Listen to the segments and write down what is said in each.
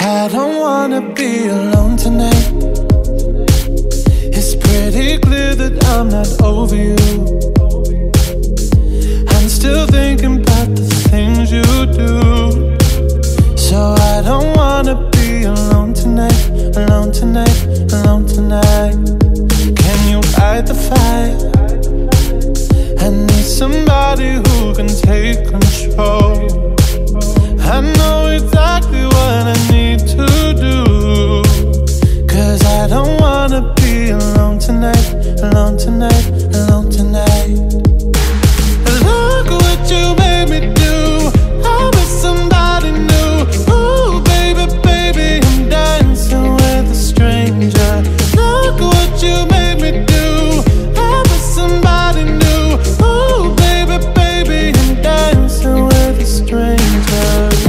I don't wanna be alone tonight. It's pretty clear that I'm not over you. I'm still thinking about the things you do. So I don't wanna be alone tonight, alone tonight, alone tonight. Can you fight the fire? I need somebody who can take control. I know exactly what I need to do. 'Cause I don't wanna be alone tonight, alone tonight, alone tonight. Look what you made me do. I'm with somebody new. Ooh, baby, baby, I'm dancing with a stranger. Look what you made me do. I'm with somebody new. Ooh, baby, baby, I'm dancing with a stranger.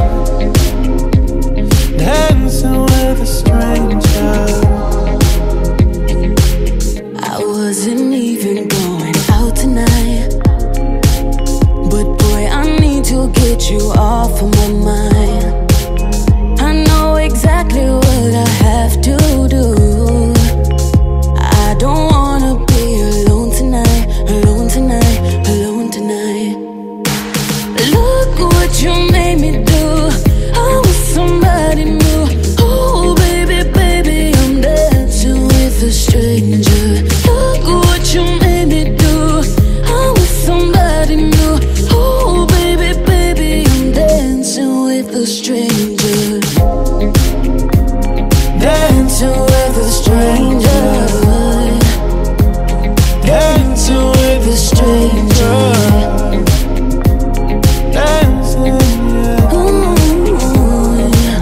Dancing with a stranger. I wasn't even going out tonight, but boy, I need to get you off of my mind. I know exactly what I have to do. I don't wanna be alone tonight, alone tonight, alone tonight. Look what you made me do. I was somebody new. Oh baby, baby, I'm dancing with a stranger. Look what you made me do. I was somebody new. Oh baby, baby, I'm dancing with a stranger. Dancing with a stranger. Dancing with a stranger. Dancing, yeah. Ooh, yeah.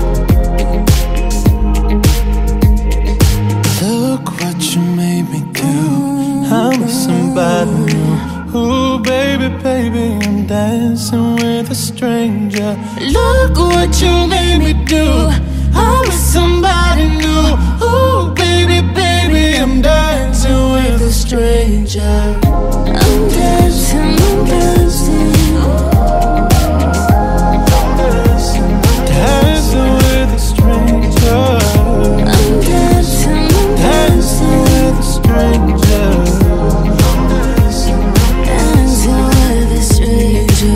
Look what you made me do. I'm with somebody new. Ooh, baby, baby, I'm dancing with a stranger. Look what you made me do. I'm with somebody new. Ooh, baby, baby, I'm dancing with a stranger. I'm dancing, I'm dancing. Dancing with a stranger. I'm dancing, I'm Dancing with a stranger. dancing with a stranger.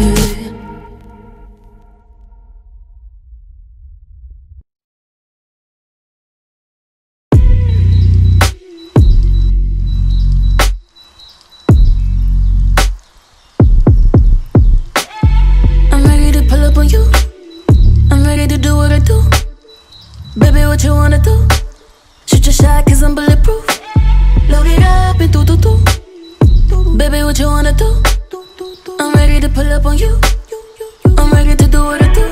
I'm ready to pull up on you. I'm ready to do what I do. Baby, what you wanna do? Shoot your shot 'cause I'm bulletproof. Load it up and do. Baby, what you wanna do? I'm ready to pull up on you. I'm ready to do what I do.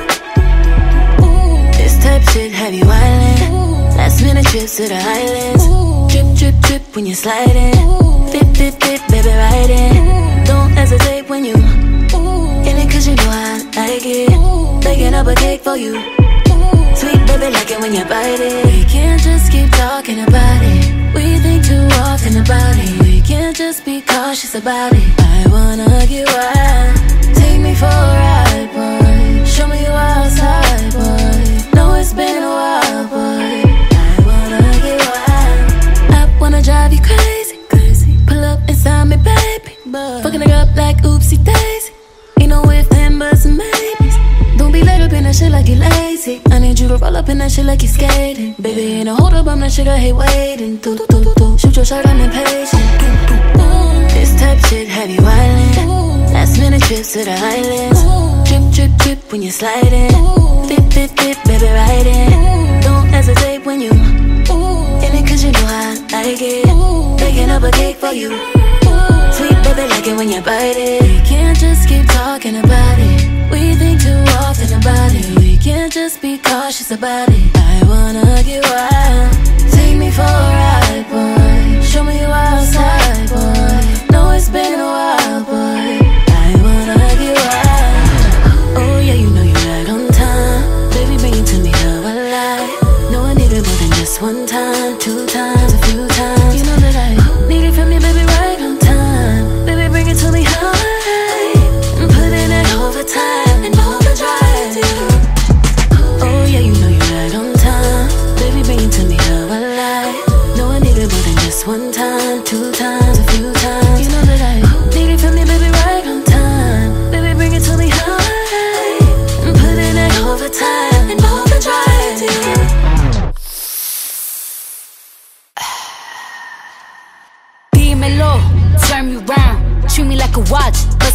This type shit have you wildin'. Last minute trips to the islands. Drip, drip, drip when you're sliding. Fit, fit, fit, baby, ride in. Don't hesitate when you in it 'cause you know I like it. Baking up a cake for you. Sweet baby, like it when you bite it. We can't just keep talking about it. We think too often about it. We can't just be cautious about it. I wanna get wild. Take me for a ride, boy. Show me you outside, boy. Know it's been a while, boy. I wanna get wild. I wanna drive you crazy, crazy. Pull up inside me, baby. Fucking it up like oopsie daisy. Ain't no if, then, buts, and maybes. Don't be laid up in that shit like you lazy. I need you to roll up in that shit like you skating. Baby, ain't no hold up, I'm that shit I hate waiting. Shoot your shot, I'm impatient. This type shit have you wildin'. Last minute trips to the islands. Drip, drip, drip when you're sliding. Fit, fit, fit, baby, ride in. Don't hesitate when you in it 'cause you know I like it. Baking up a cake for you. Sweet baby, like it when you bite it. We can't just keep talking about it. We think too often about it. We can't just be cautious about it. I wanna get wild. Take me for a ride, boy. Show me you outside, boy. Know it's been a while, boy. I wanna get wild. Oh yeah, you know you're right on time. Baby, bring it to me how I like. No, I need it more than just one time, 2 times, a few times. You know that I need it from you, baby, right on time. Baby, bring it to me how I like. And put in that overtime and overdrive. Oh yeah, you know you're right on time.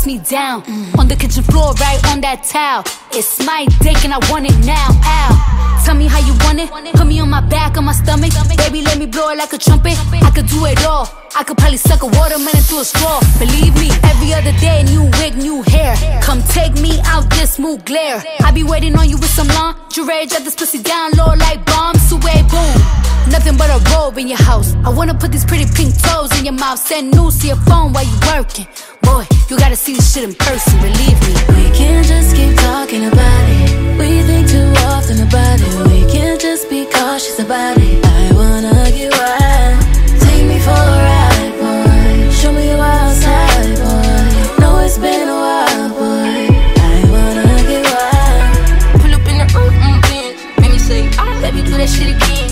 me down. On the kitchen floor, right on that towel. It's my dick and I want it now. Ow. Tell me how you want it. Put me on my back, on my stomach. Baby, let me blow it like a trumpet. I could do it all. I could probably suck a watermelon through a straw. Believe me, every other day, new wig, new hair. Come take me out this smooth glare. I be waiting on you with some lingerie. Drop this pussy down low like bombs. Away, boom. Nothing but a robe in your house. I wanna put these pretty pink toes in your mouth. Send news to your phone while you working. Boy, you gotta see this shit in person, believe me. We can't just keep talking about it. We think too often about it. We can't just be cautious about it. I wanna get wild. Take me for a ride, boy. Show me your wild side, boy. Know it's been a while, boy. I wanna get wild. Pull up in the Benz. Make me say, let me do that shit again.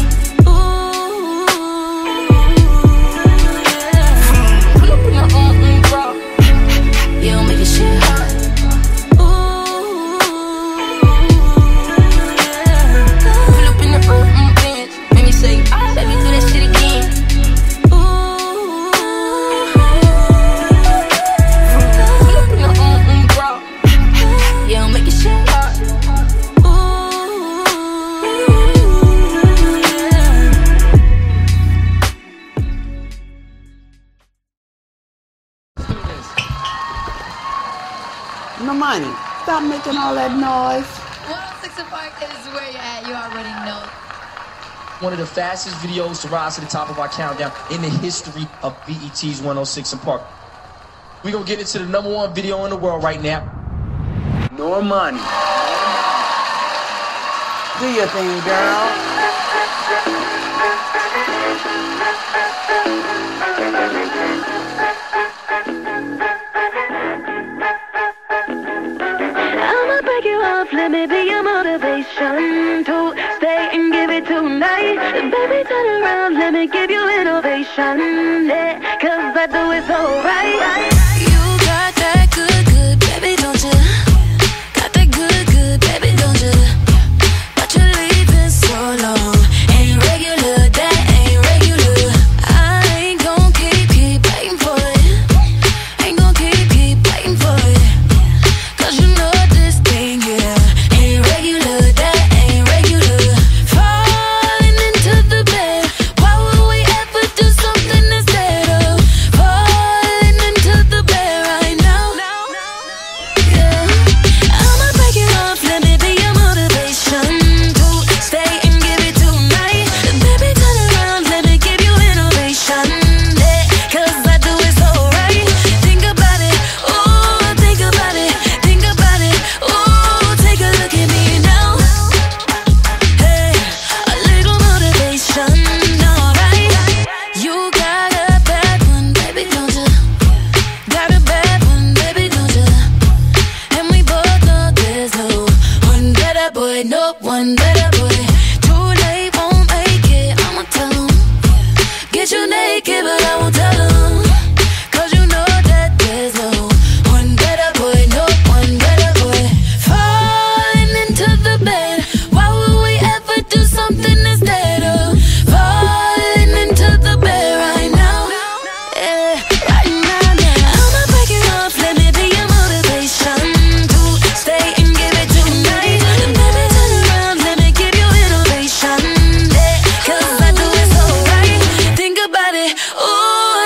N.o.r.m.a.n.i, stop making all that noise. 106 Park is where you're at, you already know. One of the fastest videos to rise to the top of our countdown in the history of BET's 106 & Park. We're gonna get into the #1 video in the world right now. N.o.r.m.a.n.i. Do your thing, girl. Let me be your motivation to stay and give it tonight. Baby, turn around, let me give you innovation. Yeah, 'cause I do it so right. You got that good, good, baby, don't you? Got that good, good, baby, don't you? But you're leaving so long. Ain't regular, that ain't regular. I ain't gon' keep waiting for it. Ain't gon' keep waiting for it. 'Cause you know this thing here. One better boy, too late, won't make it. I'ma tell him, get you naked, but I won't tell him. 'Cause you know that there's no one better boy, no one better boy. Falling into the bed, why would we ever do something instead of falling into the bed right now? Yeah, right now, now. I'ma break it off, let me be your motivation to stay and give it tonight. Baby, turn around, let me give you innovation. Yeah, 'cause I do it so right. Think about it, ooh.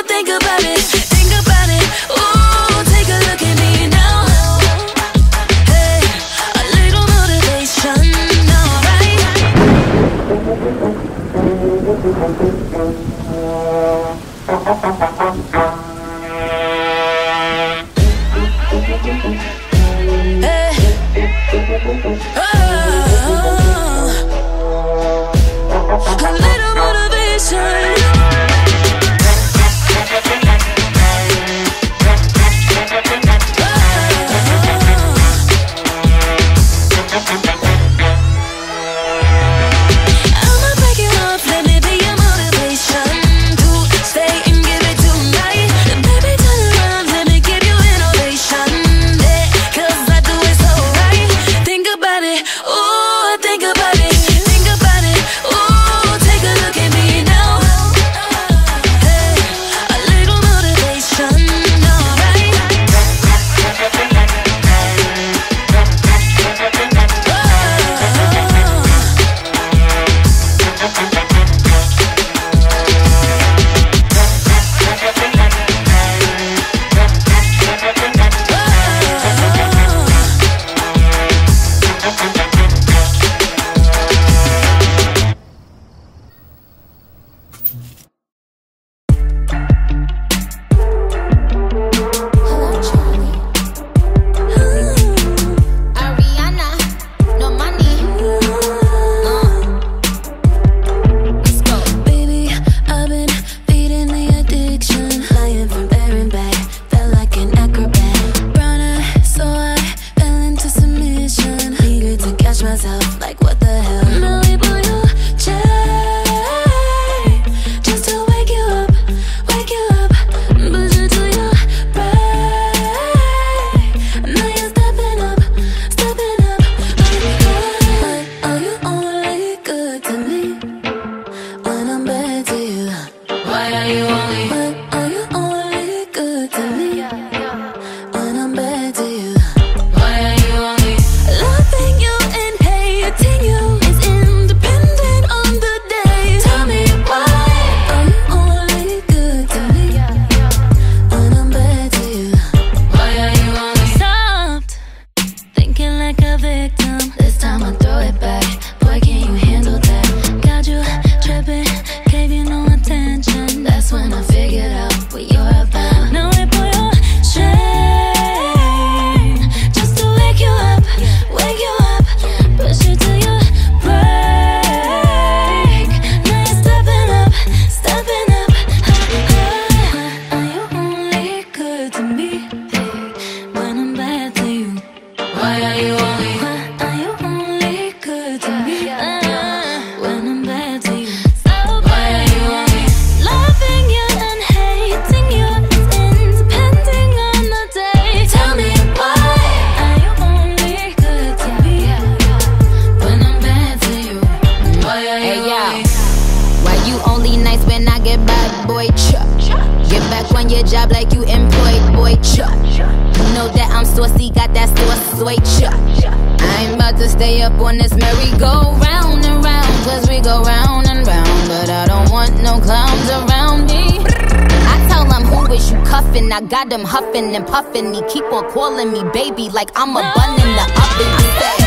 job like you employed, boy. You know that I'm saucy, got that sauce, sweet. I ain't about to stay up on this merry-go-round and round, cause we go round and round, but I don't want no clowns around me. I tell them, who is you cuffin'? I got them huffin' and puffin'. He keep on calling me baby like I'm a bun in the oven. I say,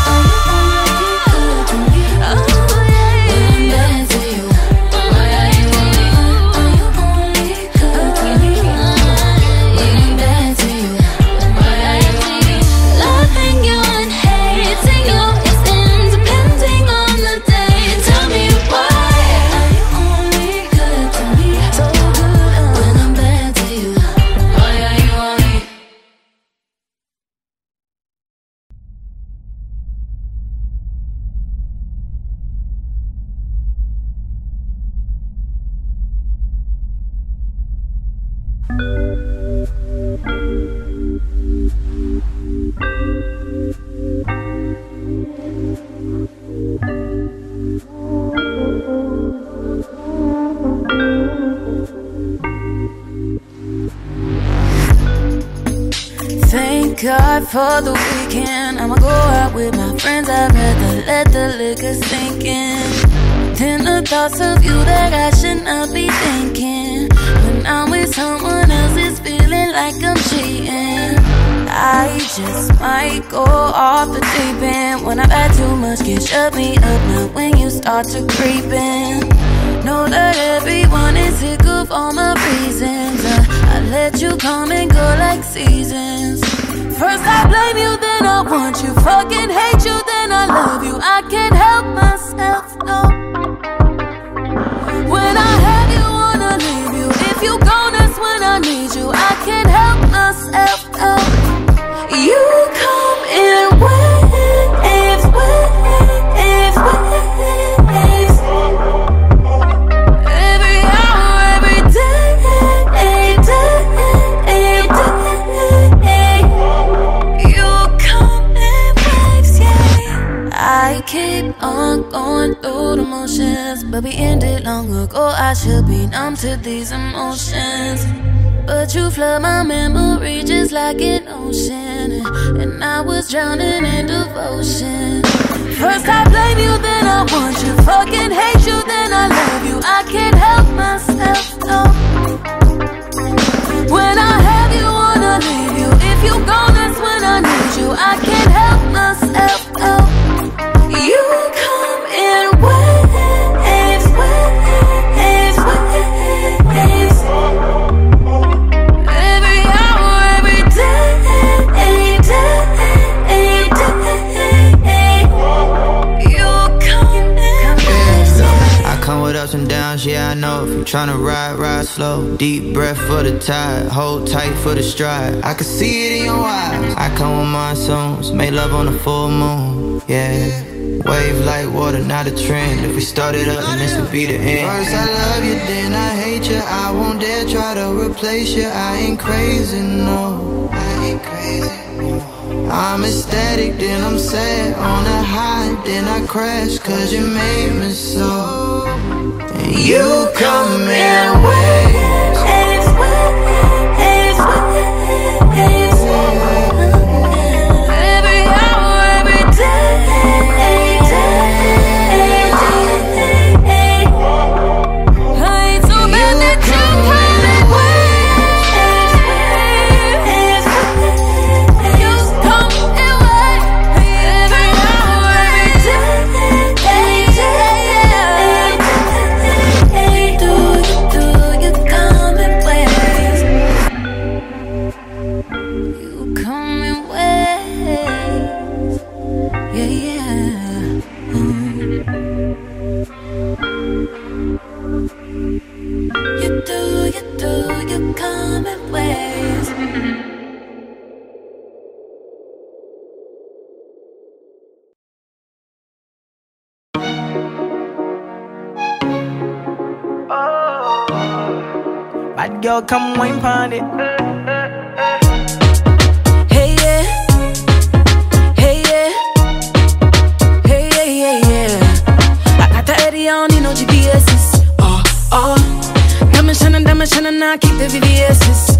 Thank God for the weekend. I'ma go out with my friends. I'd rather let the liquor sink in than the thoughts of you that I should not be thinking. When I'm with someone else, it's feeling like I'm cheating. I just might go off the deep end. When I've had too much, can shut me up now when you start to creep in. Know that everyone is sick of all my reasons. I let you come and go like seasons. First I blame you, then I want you. Fucking hate you, then I love you. I can't help myself, no. When I have you, wanna leave you. If you gone, that's when I need you. I can't help myself, no. You come in waves, waves, waves. Every hour, every day, day. You come in waves, yeah. I keep on going through the motions, but we ended long ago. I should be numb to these emotions, but you flood my memory just like an ocean, and I was drowning in devotion. First I blame you, then I want you. Fucking hate you, then I love you. I can't help myself, no. When I have you, wanna leave you. If you gone, that's when I need you. I can't help myself, no. You come in waves, waves, waves. Every hour, every day, you come in. I come with ups and downs, yeah I know. If you're tryna ride, ride slow. Deep breath for the tide, hold tight for the stride. I can see it in your eyes. I come with monsoons, make love on the full moon, yeah. Wave like water, not a trend. If we started up, then this would be the end. First I love you, then I hate you. I won't dare try to replace you. I ain't crazy, no. I ain't crazy, no. I'm ecstatic, then I'm sad. On a high, then I crash, cause you made me so. And you come in waves, waves, waves, waves. Every hour, every day. Bad girl, come wine pon it. Hey yeah, hey yeah, hey yeah, yeah, yeah. I got the Eddie, I don't need no GPS's. Diamond N.o.r.m.a.n.i, keep the VVS's.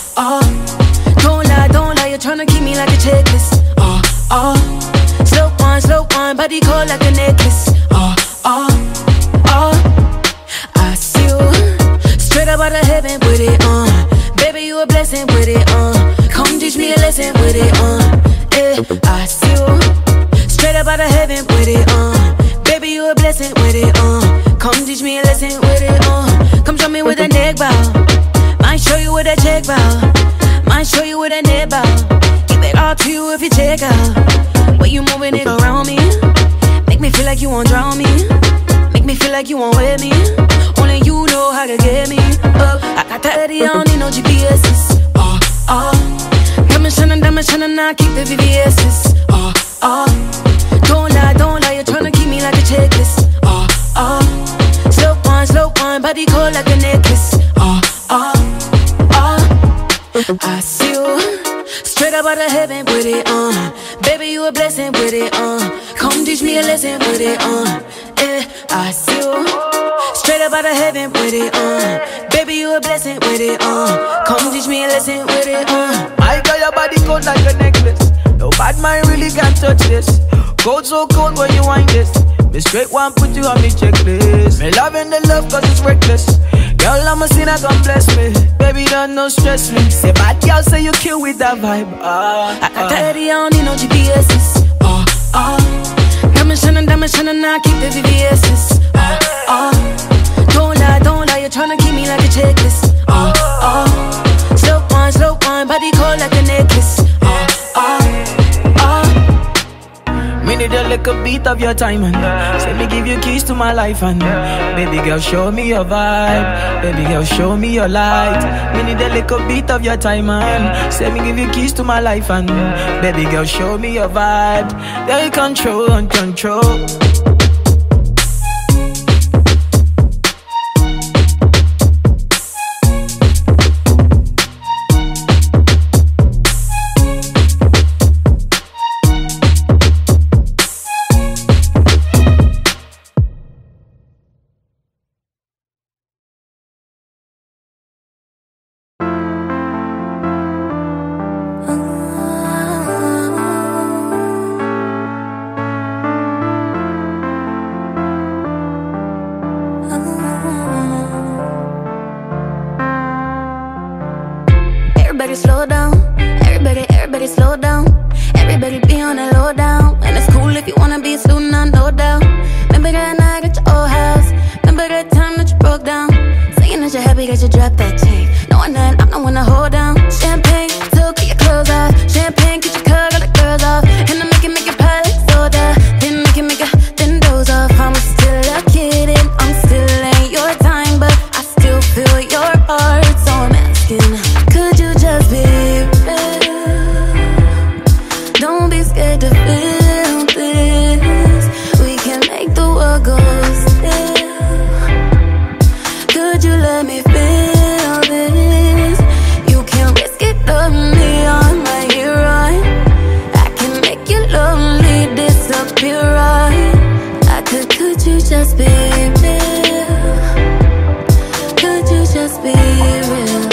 Don't lie, you're tryna keep me like a checklist. Slow wine, body cold like a necklace. I see you straight up out of heaven with it on. Baby, you a blessing with it on. Come teach me a lesson with it on. I see you straight up out of heaven with it on. Baby, you a blessing with it on. Come teach me a lesson with it on. Come show me with a neck bow. Might show you with a check bow. Might show you with a net bow. Give it all to you if you check out. Way you moving it around me. Make me feel like you won't drown me. Make me feel like you won't wear me. Only you know how to get me up. I got that Eddie, I don't need no GPS's. Diamond shining, now keep the VVS's. Don't lie, you're tryna keep me like a checklist. Slow wine, body cold like a necklace. I see you straight up out of heaven with it on. Baby, you a blessing with it on. Come teach me a lesson with it on. I see you straight up out of heaven with it on. Baby, you a blessing with it on. Come teach me a lesson with it on. I got your body cold like a necklace. No bad mind really can't touch this. Cold so cold when you wind this. Me straight one put you on me checklist. Me loving the love cause it's reckless. Girl, I'm a sinner, come bless me. Baby, don't no stress me. Say bad girl, say you kill with that vibe. I got that Eddie, I don't need no GPS's. Diamond shining, now keep the VVS's. Don't lie, you're tryna keep me like a checklist. Slow wine, body cold like a necklace. Me need a little beat of your time and say me give you keys to my life and baby girl show me your vibe. Baby girl show me your light. Me need a little beat of your time and say me give you keys to my life and baby girl show me your vibe. Girl, control and control. Everybody slow down, everybody slow down. Everybody be on a low down. And it's cool if you wanna be a student, no doubt. Remember that night at your old house. Remember that time that you broke down. Saying that you're happy that you dropped that check. Knowing that I'm the one to hold down. Champagne, took your clothes off. Champagne, get your cut all the girls off. And I make it pile like soda. Then make it, then doze off. I'm still a kid and I'm still ain't your time. But I still feel your heart, so I'm asking, could you just be real? Don't be scared to feel this. We can make the world go still. Could you let me feel this? You can risk it lonely on my hero. I can make you lonely disappear, right? Could you just be real? Could you just be real?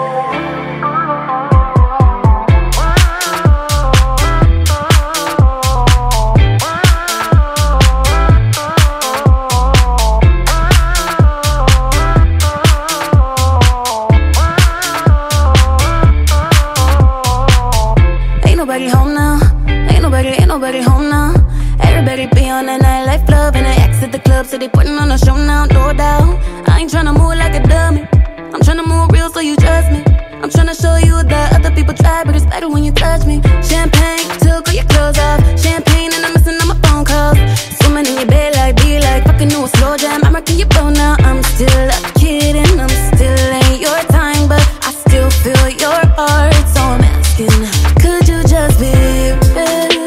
Ain't nobody home now. Everybody be on that nightlife club and they exit the club, so they putting on a show now, no doubt. I ain't tryna move like a dummy. I'm tryna move real so you trust me. I'm tryna show you that other people try, but it's better when you touch me. Champagne, took all your clothes off. Champagne and I'm missing all my phone calls. Swimming in your bed like, be like, fucking new a slow jam. I'm rocking your boat now. I'm still a kid and I'm still ain't your time, but I still feel your heart, so I'm asking, could you just be real?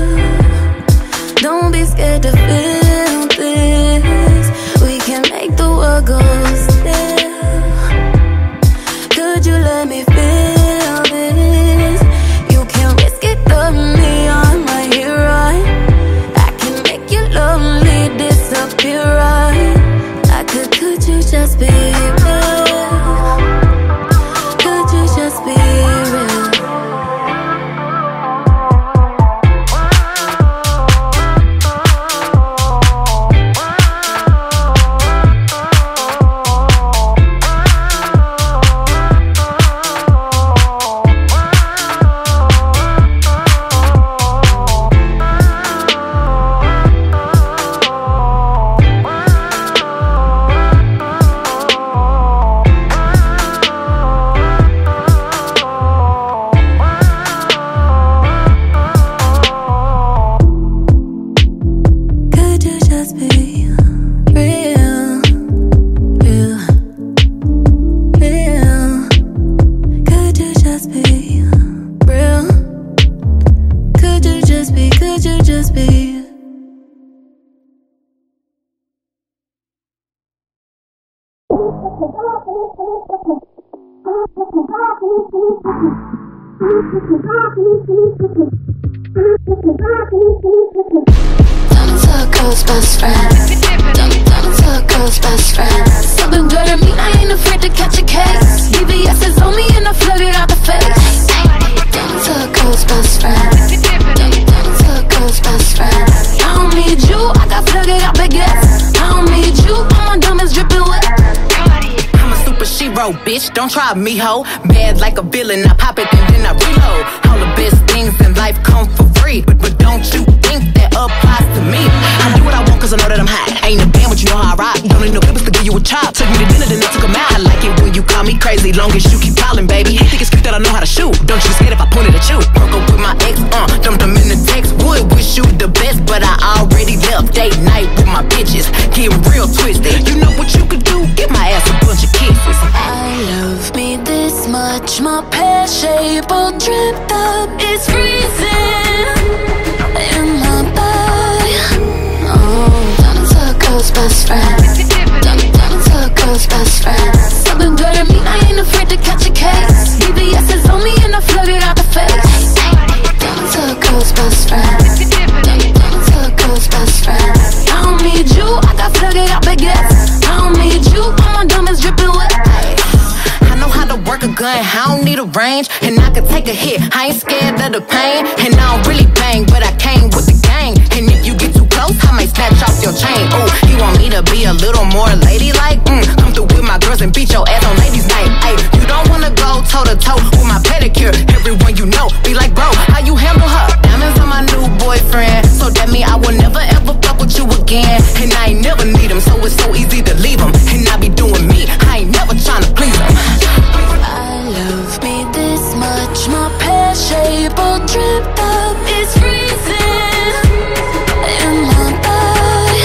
Don't be scared to feel this. We can make the world go still. Could you let me feel this? You can risk it lonely on my hero. I can make you lonely disappear, right? Turn into a girl's best friend. Turn into a girl's best friend. Something good to me, I ain't afraid to catch a case. BBS is on me and I flood it out the face. Turn into a girl's best friend. Turn into a girl's best friend. I don't need you, I got flooded out baguettes. I don't need you, all my diamonds dripping wet. I'm a super shero, bitch, don't try me, ho. Bad like a villain, I pop it and then I reload. All the best things in life come for free, but don't you think that applies to me? I do what I want cause I know that I'm hot. I ain't a band, but you know how I rock. Don't need no clippers to give you a chop. Took me to dinner, then I took 'em out. I like it when you call me crazy, long as you keep calling, baby. He think it's cute that I know how to shoot. Don't you get scared if I point it at you. Broke up with my ex, dumped him in the text. Would wish you the best, but I already left. Date night with my bitches, getting real twisted. You know what you could do? Give my ass a bunch of kisses. I love me this much, my pear shape all dripped up. It's freezing in my body. Oh, turn into a girl's best friend. Turn into a girl's best friend. Something good to me, I ain't afraid to catch a case. BBS is on me and I flood it out the face. Turn into a girl's best friend. Turn into a girl's best friend. I don't need you, I got flooded out baguettes. I don't need you, all my diamonds dripping wet. I know how to work a gun, I don't need a range. And I can take a hit, I ain't scared of the pain. And I don't really bang, but I came with the gang. And if you get too close, I might snatch off your chain. Ooh, you want me to be a little more ladylike? Come through with my girls and beat your ass on ladies' night. Ay, you don't wanna go toe to toe with my pedicure. Everyone you know be like, bro, how you handle her? Diamonds on my new boyfriend, so that mean I will never ever fuck with you again. And I ain't never need him, so it's so easy to leave him. And I be doing me, I ain't never tryna please him. I love me this much, my pear shape all dripped up. It's freezing in my body.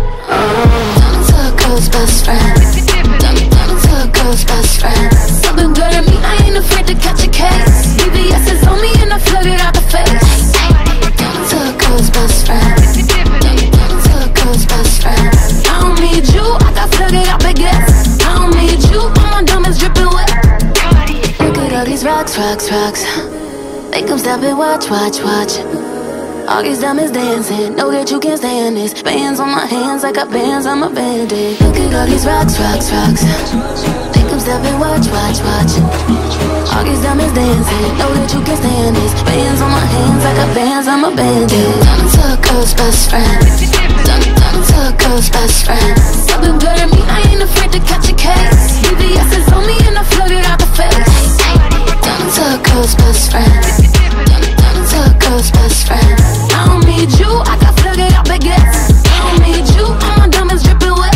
Turn into a girl's best friend. Turn into a girl's best friend. Something good to me, I ain't afraid to catch a case. BBS is on me and I flood it out the face. Turn into a girl's best friend. Turn into a girl's best friend. I don't need you, I got flooded out baguettes. I don't need you, all my diamonds dripping wet. Look at all these rocks, rocks, rocks. They come stop and watch, watch, watch. All these diamonds dancing, know that you can't stand this. Bands on my hands, I got bands on my bandit. Look at all these rocks, rocks, rocks. They come stop and watch, watch, watch. All these diamonds dancing, know that you can't stand this. Bands on my hands, I got bands on my bandit. Turn into a girl's best friend. Turn into a girl's best friend. Something good to me, I ain't afraid to catch a case. BBS is on me and I flood it out the face. Turn into a girl's best friend. Turn into a girl's best friend. I don't need you, I got flooded out baguettes. I don't need you, all my diamonds dripping wet.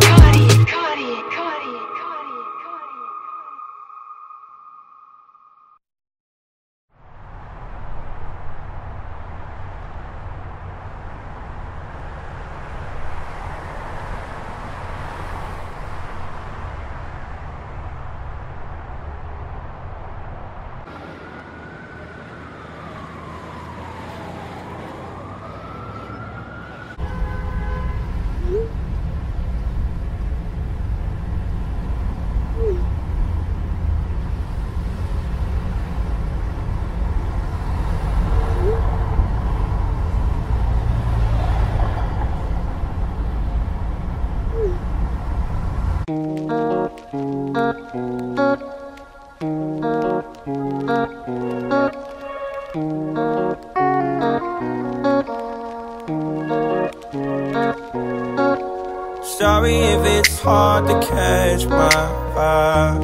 Sorry if it's hard to catch my vibe.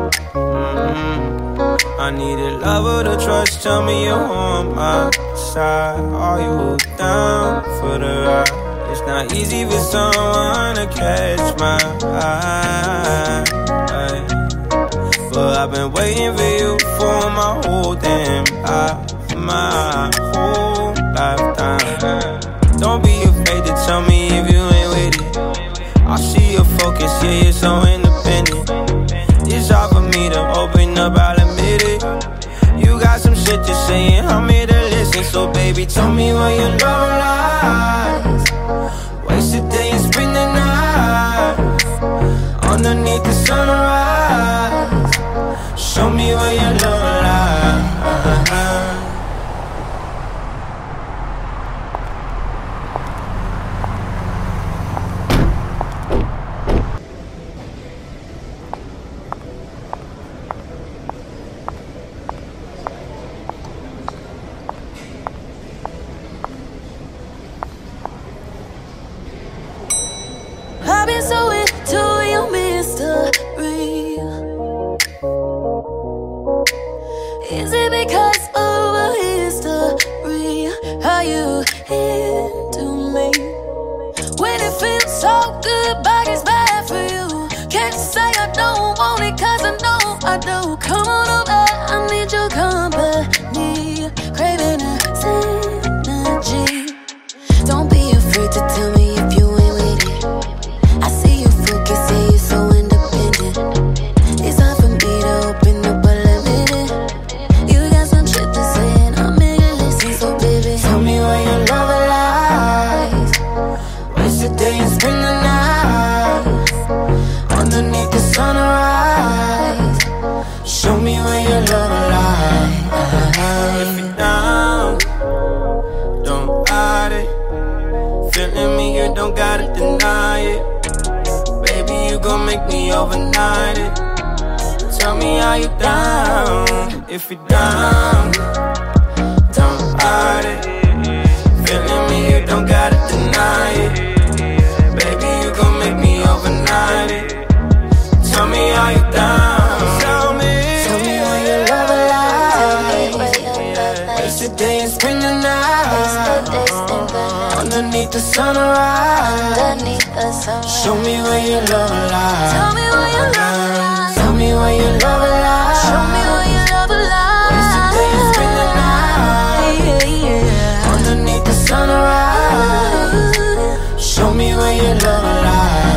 I need a lover to trust, tell me you're on my side. Are you down for the ride? It's not easy for someone to catch my eye, but I've been waiting for you for my whole damn life, my whole lifetime. Don't be afraid to tell me if you ain't with it. I see your focus, yeah, you're so independent. It's hard for me to open up, I'll admit it. You got some shit to say and I'm here to listen. So baby, tell me where your love lies. Waste a day and spend the night on underneath the sunrise. Show me where your love lies. I've been so into your mystery. Is it because of a history? Are you into me? When it feels so good, but it's bad for you. Can't say I don't want it, cause I know I do. Come on over, I need your company. Craving a synergy. Don't be afraid to tell me if you ain't with it. I see you focus, say you're so independent. It's hard for me to open up, but admit it. You got some shit to say and I'm in it, listen. So baby, Tell me where your love lies. Waste the day and spend the night underneath the sunrise. Show me where your love lies. If you're down, don't hide it. Feeling me, you don't gotta deny it. Baby, you gon' make me overnight it. Tell me how you down. If you're down, don't hide it. Feeling me, you don't gotta deny it. Baby, you gon' make me overnight it. Tell me how you down. Tell me where your love lies. Waste the day and spend the night underneath the sunrise. Show me where your love lies. tell me where your love lies. Tell me where your love lies. Show me where your love lies. Waste the day and spend the night underneath the sunrise. Show me where your love lies.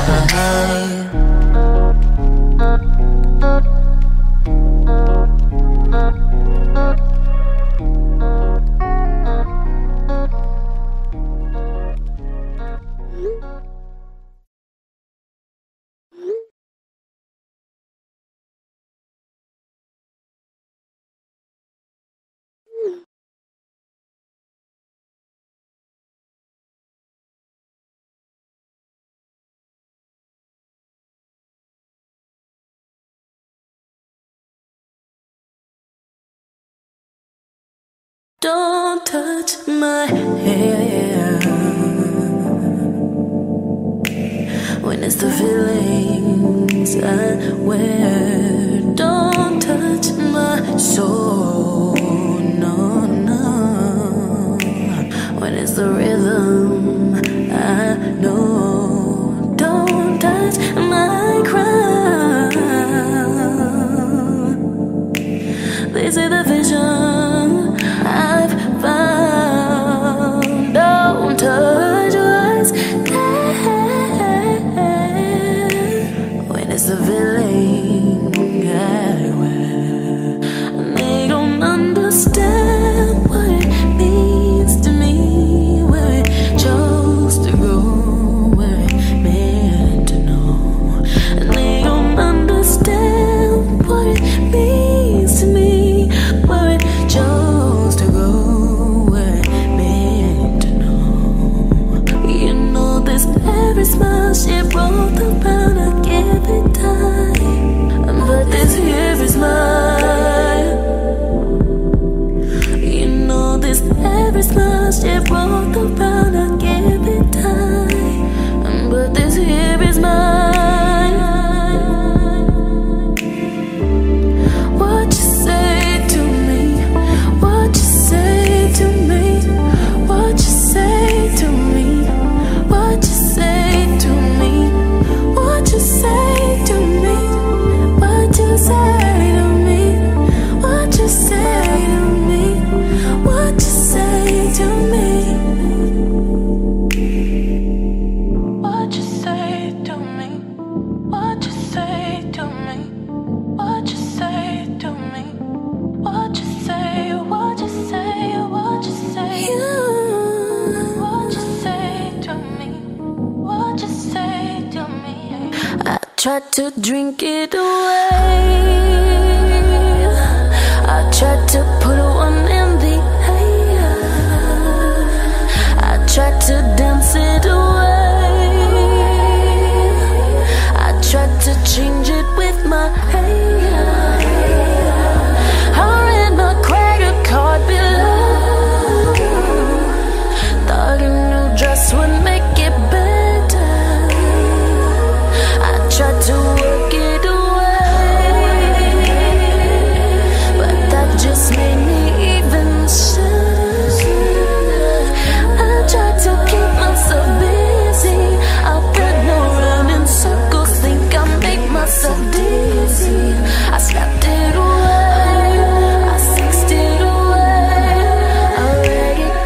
Don't touch my hair when it's the feelings I wear. Don't touch my soul, no, no. When it's the rhythm I know. Don't touch my crown. They say the vision I've found. Don't touch what's there. When it's the feeling I wear, they don't understand what it means to me. Where it chose to go, where it meant to know. And they don't understand what it means to me. Where it chose to go, where it meant to know. You know this every smile she wrote around, I give it time. tried to drink it away. I tried to put one in the air. I tried to dance it away. I tried to change it with my hair. I ran my credit card below. Thought a new dress would make it better. I tried to work it away, but that just made me even sadder. I tried to keep myself busy. I put no round in circles, think I make myself dizzy. I slapped it away, I sexed it away, I read it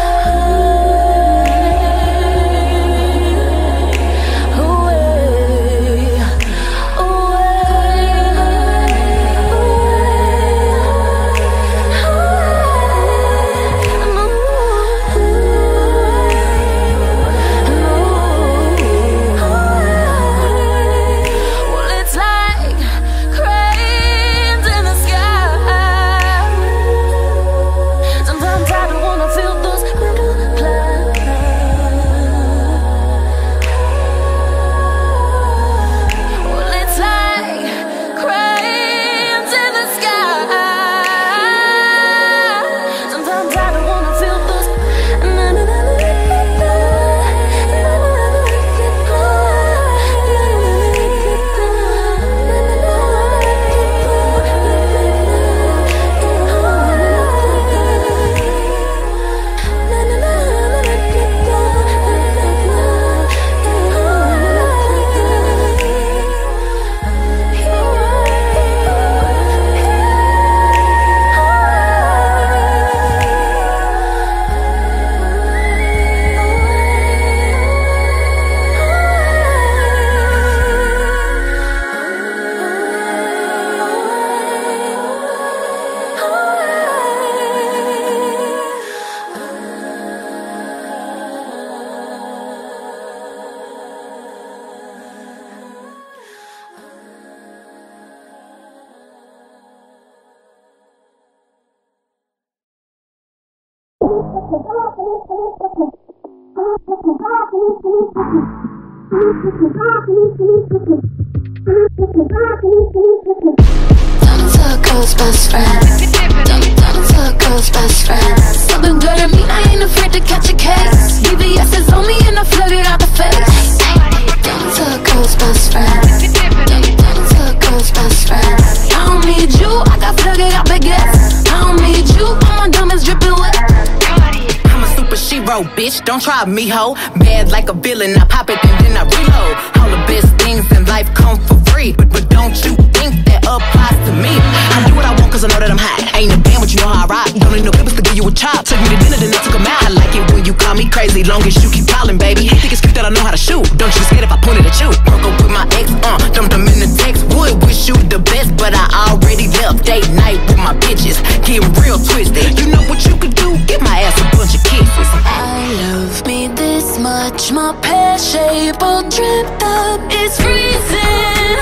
Turn into a girl's best friend. Turn into a girl's best friend. Something good at me, I ain't afraid to catch a case. BBS is on me and I flood it out the face. Turn into a girl's best friend. Turn into a girl's best friend. I don't need you, I got flooded out baguettes. I don't need you, all my diamonds dripping wet. I'm a super shero, bitch, don't try me, ho. Bad like a villain, I pop it and then I reload. All the best things in life come for free, but don't you think that applies to me? I do what I want cause I know that I'm hot. I ain't a band, but you know how I rock. Don't need no papers to give you a chop. Took me to dinner, then I took 'em out. I like it when you call me crazy, long as you keep calling, baby. You think it's cute that I know how to shoot? Don't you be scared if I point it at you? Broke up with my ex, dumped them in the text. Would wish you the best, but I already left. Date night with my bitches, getting real twisted. You know what you could do? Give my ass a bunch of kisses. I love me this much, my pear shape all dripped up, it's freezing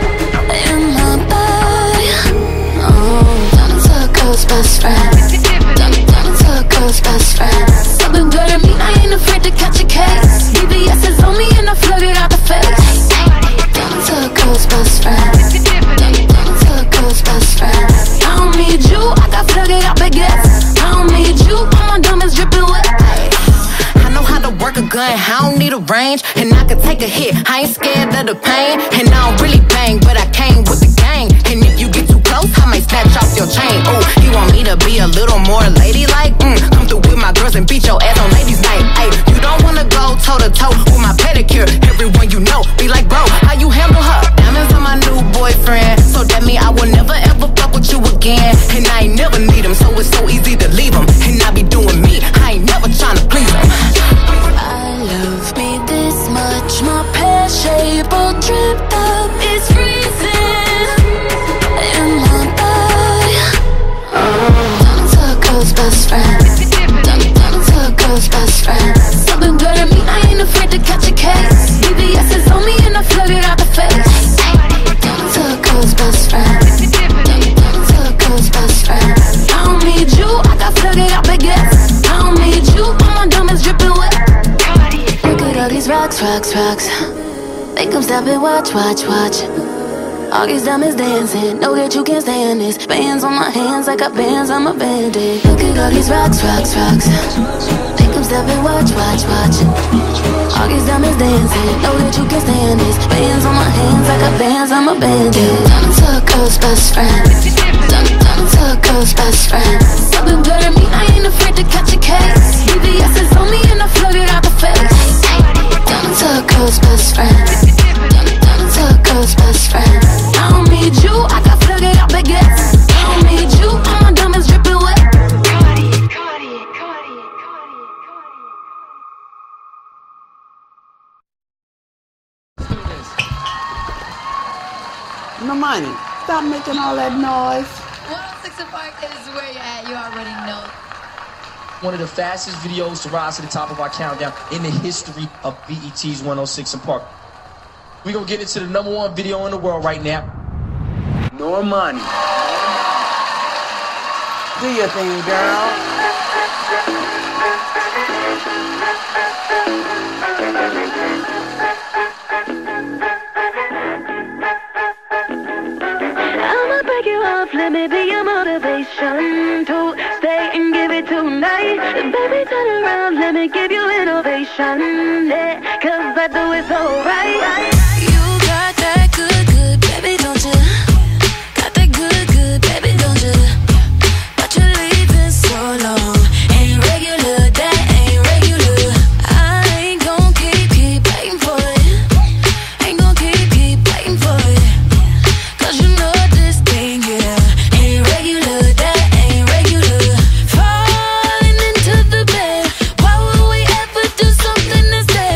in my body. Oh, turn into a girl's best friend. Turn into a girl's best friend. Something good at me, I ain't afraid to catch a case. BBS is on me and I flood it out the face. Turn into a girl's best friend. Turn into a girl's best friend. I don't need you, I got flooded out baguettes. I don't need you, all my diamonds dripping wet. I know how to work a gun, I don't need a range. And I can take a hit, I ain't scared of the pain. And I don't really bang, but I came with the gang. And if you get too close, I might snatch off your chain. Ooh, you want me to be a little more ladylike? Come through with my girls and beat your ass on ladies' night. Ay, you don't wanna go toe to toe with my pedicure. Everyone you know be like, bro, how you handle her? Diamonds on my new boyfriend, so that mean I will never ever fuck with you again. And I ain't never need him, so it's so easy to leave him. And I be doing me, I ain't never tryna please him. I love me this much, my pear shape all dripped up, it's freezing in my body. Turn into a girl's best friend. Turn into a girl's best friend. Something good at me, I ain't afraid to catch a case. BBS is on me and I flood it out the face. rocks, rocks. Make them stop and watch, watch, watch. All these diamonds dancing, know that you can't stand this. Bands on my hands, I got bands on my bandit. Look at all these rocks, rocks, rocks. Make them stop and watch, watch, watch. All these diamonds dancing, know that you can't stand this. Bands on my hands, I got bands on my bandit. Turn to a girl's best friend. Turn to a girl's best friend. I've been better me, I ain't afraid to catch a case. BBS is on me and I flood it out the face. Turn to a girl's best friend. Turn to a girl's best friend. I don't need you, I got flooded out baguettes. I don't need you, all my diamonds dripping wet. N.o.r.m.a.n.i, stop making all that noise. 106 and Park is where you're at, you already know. One of the fastest videos to rise to the top of our countdown in the history of BET's 106 and Park. We're gonna get into the #1 video in the world right now. N.o.r.m.a.n.i. Do your thing, girl. I'ma break you off, let me be your motivation to stay and give it tonight. Baby, turn around, let me give you innovation, yeah, 'cause I do it so right. You got that good, good, baby, don't you? Got that good, good, baby, don't you? But you're leaving so long. Ain't regular, that ain't regular. I ain't gon' keep waiting for it. Ain't gon' keep waiting for it. 'Cause you know this thing, yeah, ain't regular, that ain't regular. Falling into the bed, why would we ever do something instead?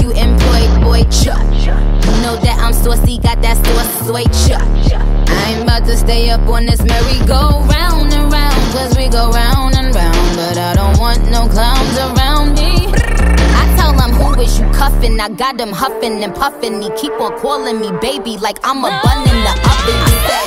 you employed, boy, cha. You know that I'm saucy, got that sauce, cha. I ain't about to stay up on this merry-go-round and round, cause we go round and round, but I don't want no clowns around me. I tell them, who is you cuffin'? I got them huffin' and puffin'. He keep on calling me baby like I'm a bun in the oven. I say,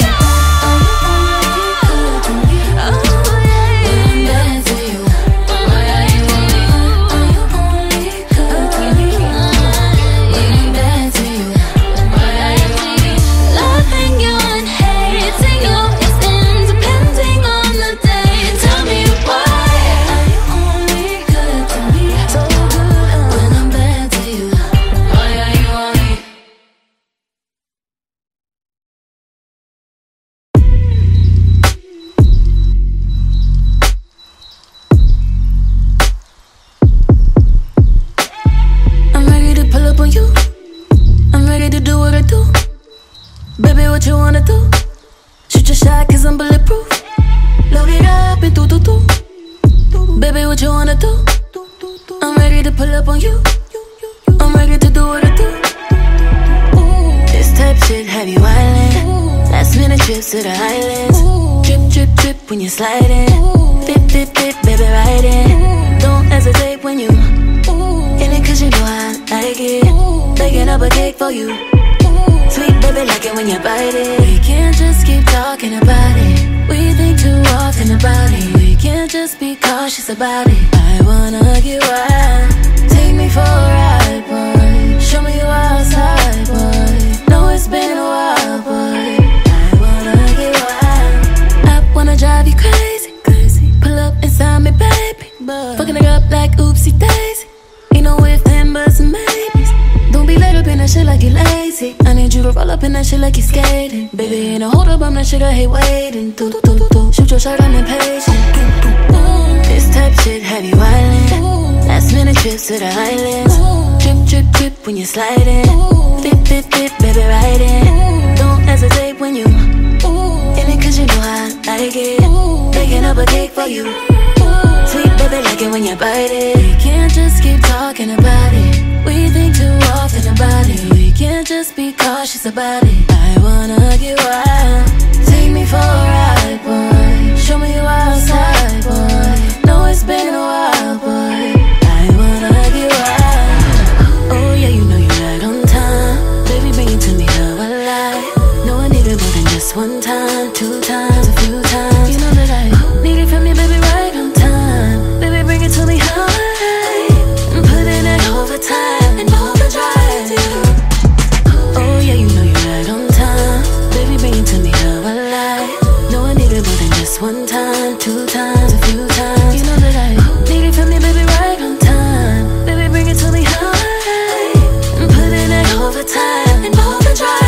you wanna do? Shoot your shot cause I'm bulletproof. Load it up and do. Baby, what you wanna do? I'm ready to pull up on you. I'm ready to do what I do. This type shit have you wildin'. Last minute trips to the islands. Drip when you're sliding. Dip, baby, riding. Don't hesitate when you in it cause you know I like it. Baking up a cake for you. Sweet baby, like it when you bite it. We can't just keep talking about it. We think too often about it. We can't just be cautious about it. I wanna get wild. Take me for a ride, boy. Show me you outside, boy. Know it's been a while, boy. I wanna get wild. I wanna drive you crazy. Pull up inside me, baby. Fucking it up like oopsie daisy. Ain't no if, then, buts, and maybes. Don't be laid up in that shit like you lazy. I need you to roll up in that shit like you skating. Baby, ain't no hold up, I'm that shit I hate waiting. Do. Shoot your shot, I'm impatient. This type shit have you wildin'. Last minute trips to the islands. Drip when you're sliding. Dip, baby, riding. Don't hesitate when you in it cause you know I like it. Baking up a cake for you. Sweet baby, like it when you bite it. We can't just keep talking about it. We think too often about it. We can't just be cautious about it. I wanna get wild. Take me for a ride, boy. Show me you outside, boy. Know it's been a while, boy. I wanna get wild. Oh yeah, you know you're right on time. Baby, bring it to me how I like. No, I need it more than just one time, 2 times, a few times. You know that I need it from you, baby, right on time. Baby, bring it to me how I like. And put in that overtime and overdrive. Oh yeah, you know you're right on time. Baby, bring it to me how I like. No, I need it more than just one time, 2 times, a few times. You know that I need it from you, baby, right on time. Baby, bring it to me how I like. And put in that overtime and overdrive.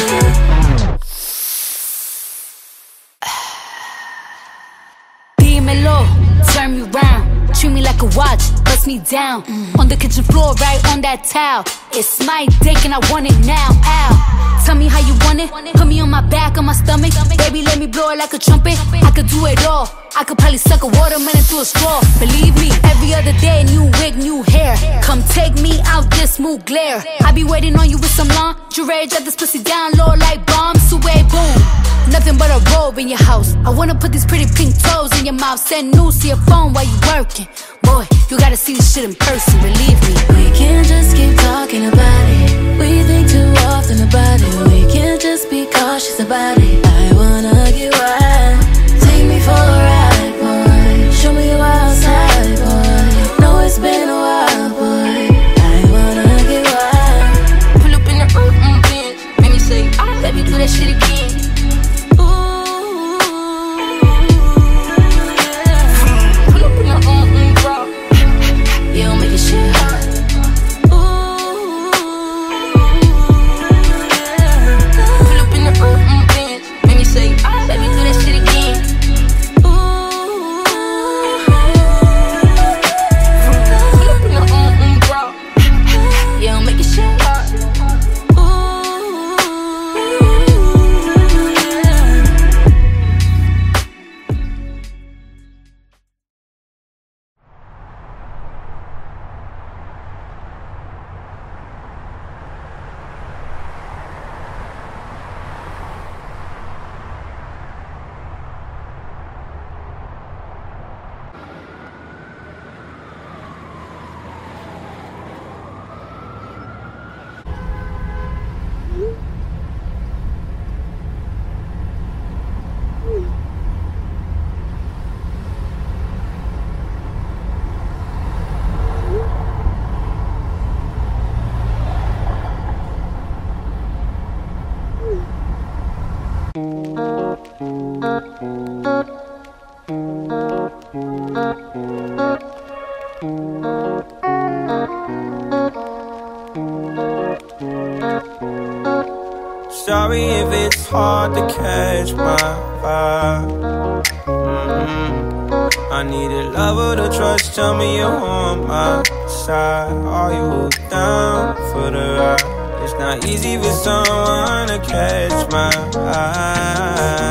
Turn me round, treat me like a watch, bust me down. On the kitchen floor, right on that towel. It's my dick and I want it now, ow. Tell me how you want it, put me on my back, on my stomach. Baby, let me blow it like a trumpet. I could do it all, I could probably suck a watermelon through a straw. Believe me, every other day, new wig, new hair. Come take me out this smooth glare. I be waiting on you with some lingerie. Drop this pussy down low like bombs, away, boom. Nothing but a robe in your house. I wanna put these pretty pink toes in your mouth. Send news to your phone while you working. Boy, you gotta see this shit in person, believe me. We can't just keep talking about it. We think too often about it. We can't just be cautious about it. I wanna get wild. Take me for a ride, boy. Show me you outside, boy. Know it's been a while, boy. I wanna get wild. Pull up in the Benz, make me say, let me do that shit again. Yeah, I'll make it shit hot. Ooh, Sorry if it's hard to catch my vibe. I need a lover to trust, tell me you're on my side. Are you down for the ride? It's not easy for someone to catch my eye,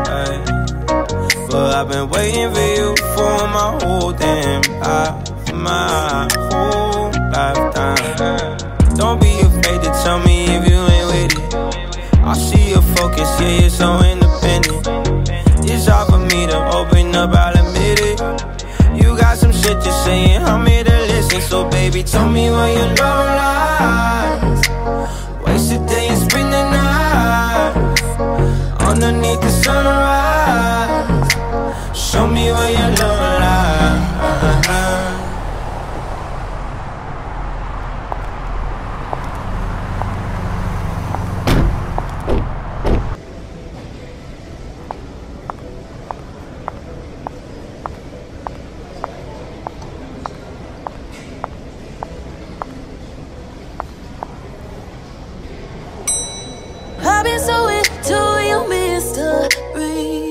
but I've been waiting for you for my whole damn life, my whole lifetime. Don't be afraid to tell me if you ain't with it. I see your focus, yeah, you're so independent. It's hard for me to open up, I'll admit it. You got some shit to say and I'm here to listen. So baby, tell me where your love lies. Waste a day and spend the night underneath the sunrise. Show me where your love lies. I've been so into your mystery.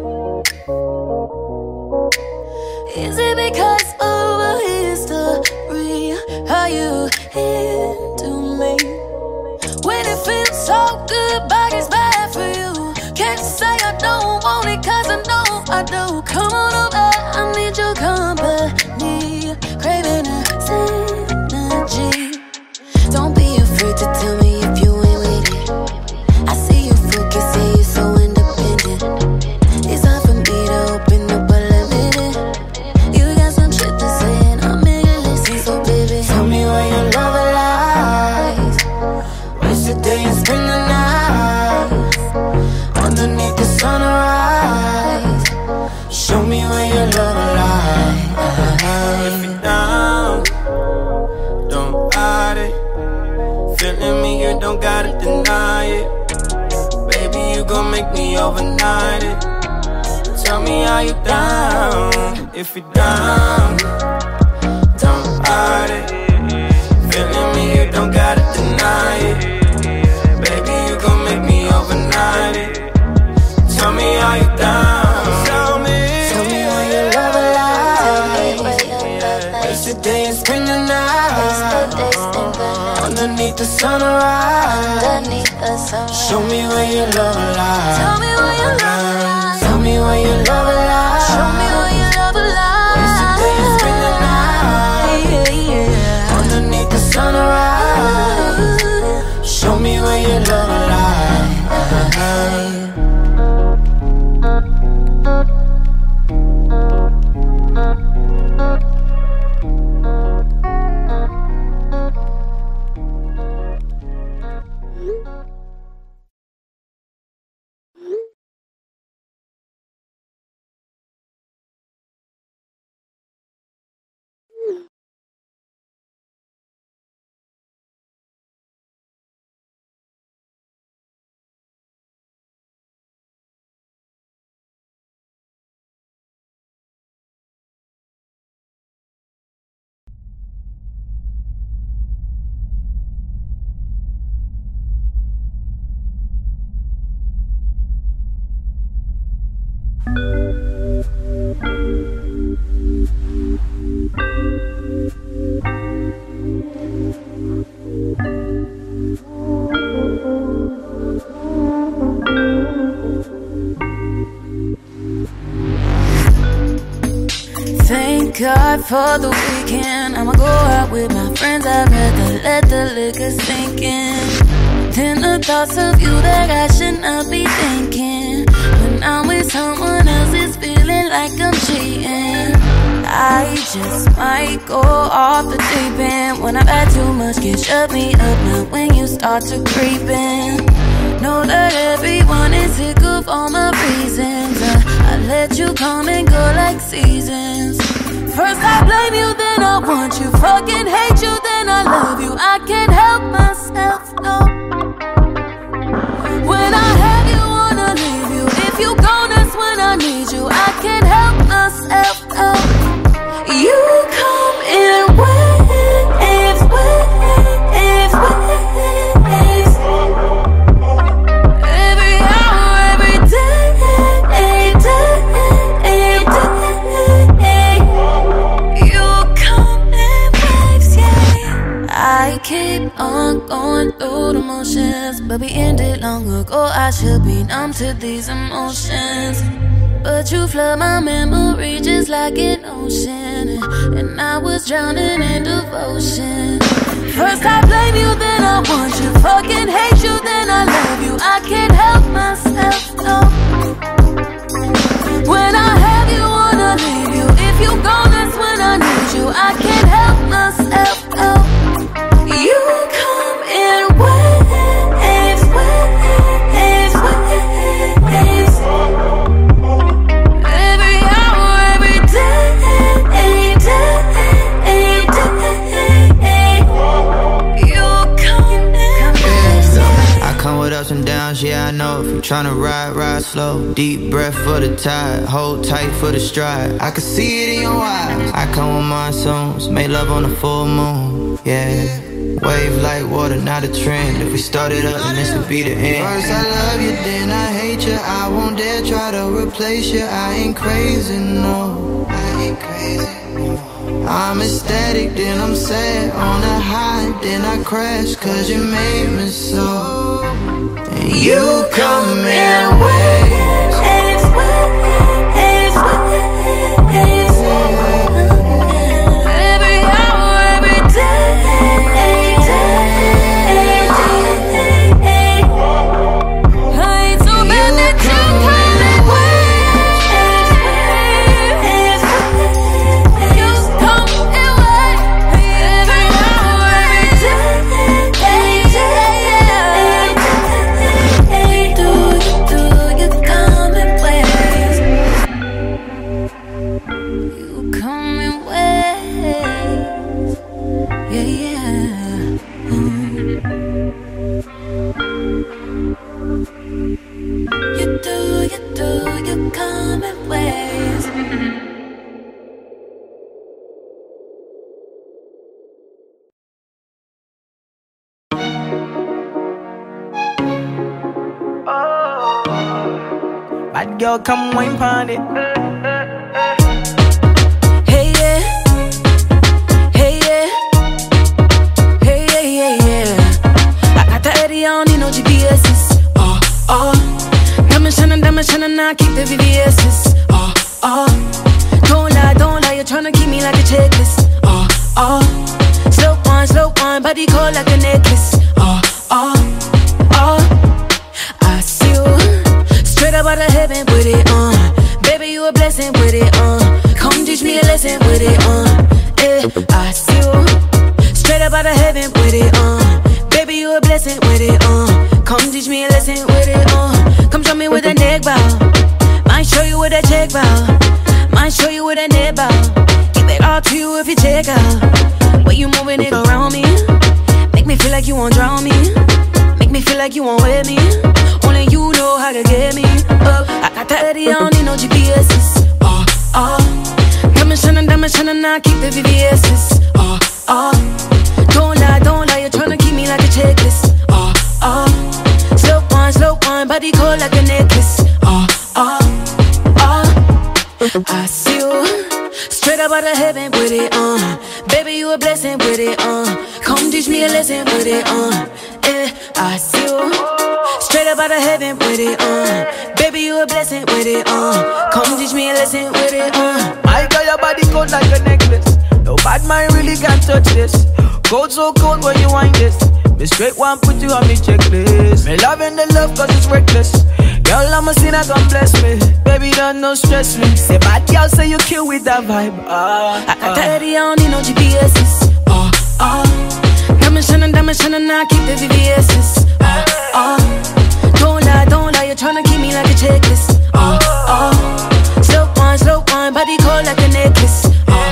Is it because of a history? Are you into me? When it feels so good, but it's bad for you. Can't say I don't want it, cause I know I do. Come on over, I need your company. Craving a synergy. Don't be afraid to tell me if you ain't with it. I see you focus, yeah, you're so independent. It's hard for me to open up, but admit it. You got some shit to say and I'm here to listen. So baby, tell me where your love lies. Waste a day and spend the night underneath the sunrise. Show me where your love lies. If you're down, don't hide it. Feeling me, you don't gotta deny it. Baby, you gon' make me overnight it. Tell me how you down. If you're down, don't hide it. Feeling me, you don't gotta deny it. Baby, you gon' make me overnight it. Tell me how you down. Tell me how you love life. Waste a day and spend the night underneath the sunrise. Show me where your love lies. tell me where your love lies. Tell me where your love lies. Show me where your love lies. Waste a day and spend the night underneath the sunrise. Show me where your love lies. Thank God for the weekend. I'ma go out with my friends. I'd rather let the liquor sink in than the thoughts of you that I should not be thinking. When I'm with someone else, it's feeling like I'm cheating. I just might go off the deep end. When I've had too much, can shut me up. Now when you start to creep in, know that everyone is sick of all my reasons. I let you come and go like seasons. First I blame you, then I want you. Fucking hate you, then I love you. I can't help myself, no. When I have you, wanna leave you. If you gone, that's when I need you. I can't help myself, no. You come in waves, waves, waves. on, going through the motions, but we ended long ago. I should be numb to these emotions, but you flood my memory just like an ocean, and I was drowning in devotion. First I blame you, then I want you. Fucking hate you, then I love you. I can't help myself, no. When I have you, wanna leave you. If you gone, that's when I need you. I can't help myself, no. You come in waves, waves, waves. Every hour, every day, you come in waves. I come with ups and downs, yeah, I know. If you're tryna ride, ride slow. Deep breath for the tide, hold tight for the stride. I can see it in your eyes. I come with monsoons, make love on the full moon, yeah. Wave like water, not a trend. If we started up, then this would be the end. First I love you, then I hate you. I won't dare try to replace you. I ain't crazy, no. I ain't crazy, no. I'm ecstatic, then I'm sad. On a high, then I crash, cause you made me so. And you come in waves, waves, waves, waves. Every hour, every day. Bad girl, come wine pon it. Hey yeah, hey yeah, hey yeah, yeah, yeah. I got the Eddie, I don't need no GPS's. Diamond shining, I keep the VVS's. Don't lie, you're tryna keep me like a checklist. Slow wine, body cold like a necklace. I see you straight up out of heaven with it on. Baby, you a blessing with it on. Come teach me a lesson with it on. I see you straight up out of heaven with it on. Baby, you a blessing with it on. Come teach me a lesson with it on. Come show me with a neck bow. Might show you with a check bow. Might show you with a net bow. Give it all to you if you check out. Way you moving it around me. Make me feel like you won't drown me. Make me feel like you won't wear me. Only you know how to get me up. I got the Eddie, I don't need no GPS's. Diamond shining, I keep the VVS's. Don't lie, you're tryna keep me like a checklist. Slow wine, body cold like a necklace. I see you straight up out of heaven with it on. Baby, you a blessing with it on. Come teach me a lesson with it on. I see you straight up out of heaven with it on. Baby, you a blessing with it on. Come teach me a lesson with it on. I got your body cold like a necklace. No bad mind really can't touch this. Cold so cold when you wind this. Me straight one put you on me checklist. Me loving the love cause it's reckless. Girl, I'm a sinner, come bless me. Baby, don't no stress me. Say bad girl, say you kill with that vibe. I got the Eddie, I don't need no GPS's. Diamond shining, I keep the VVS's. Don't lie, you're tryna keep me like a checklist. Slow wine, body cold like a necklace.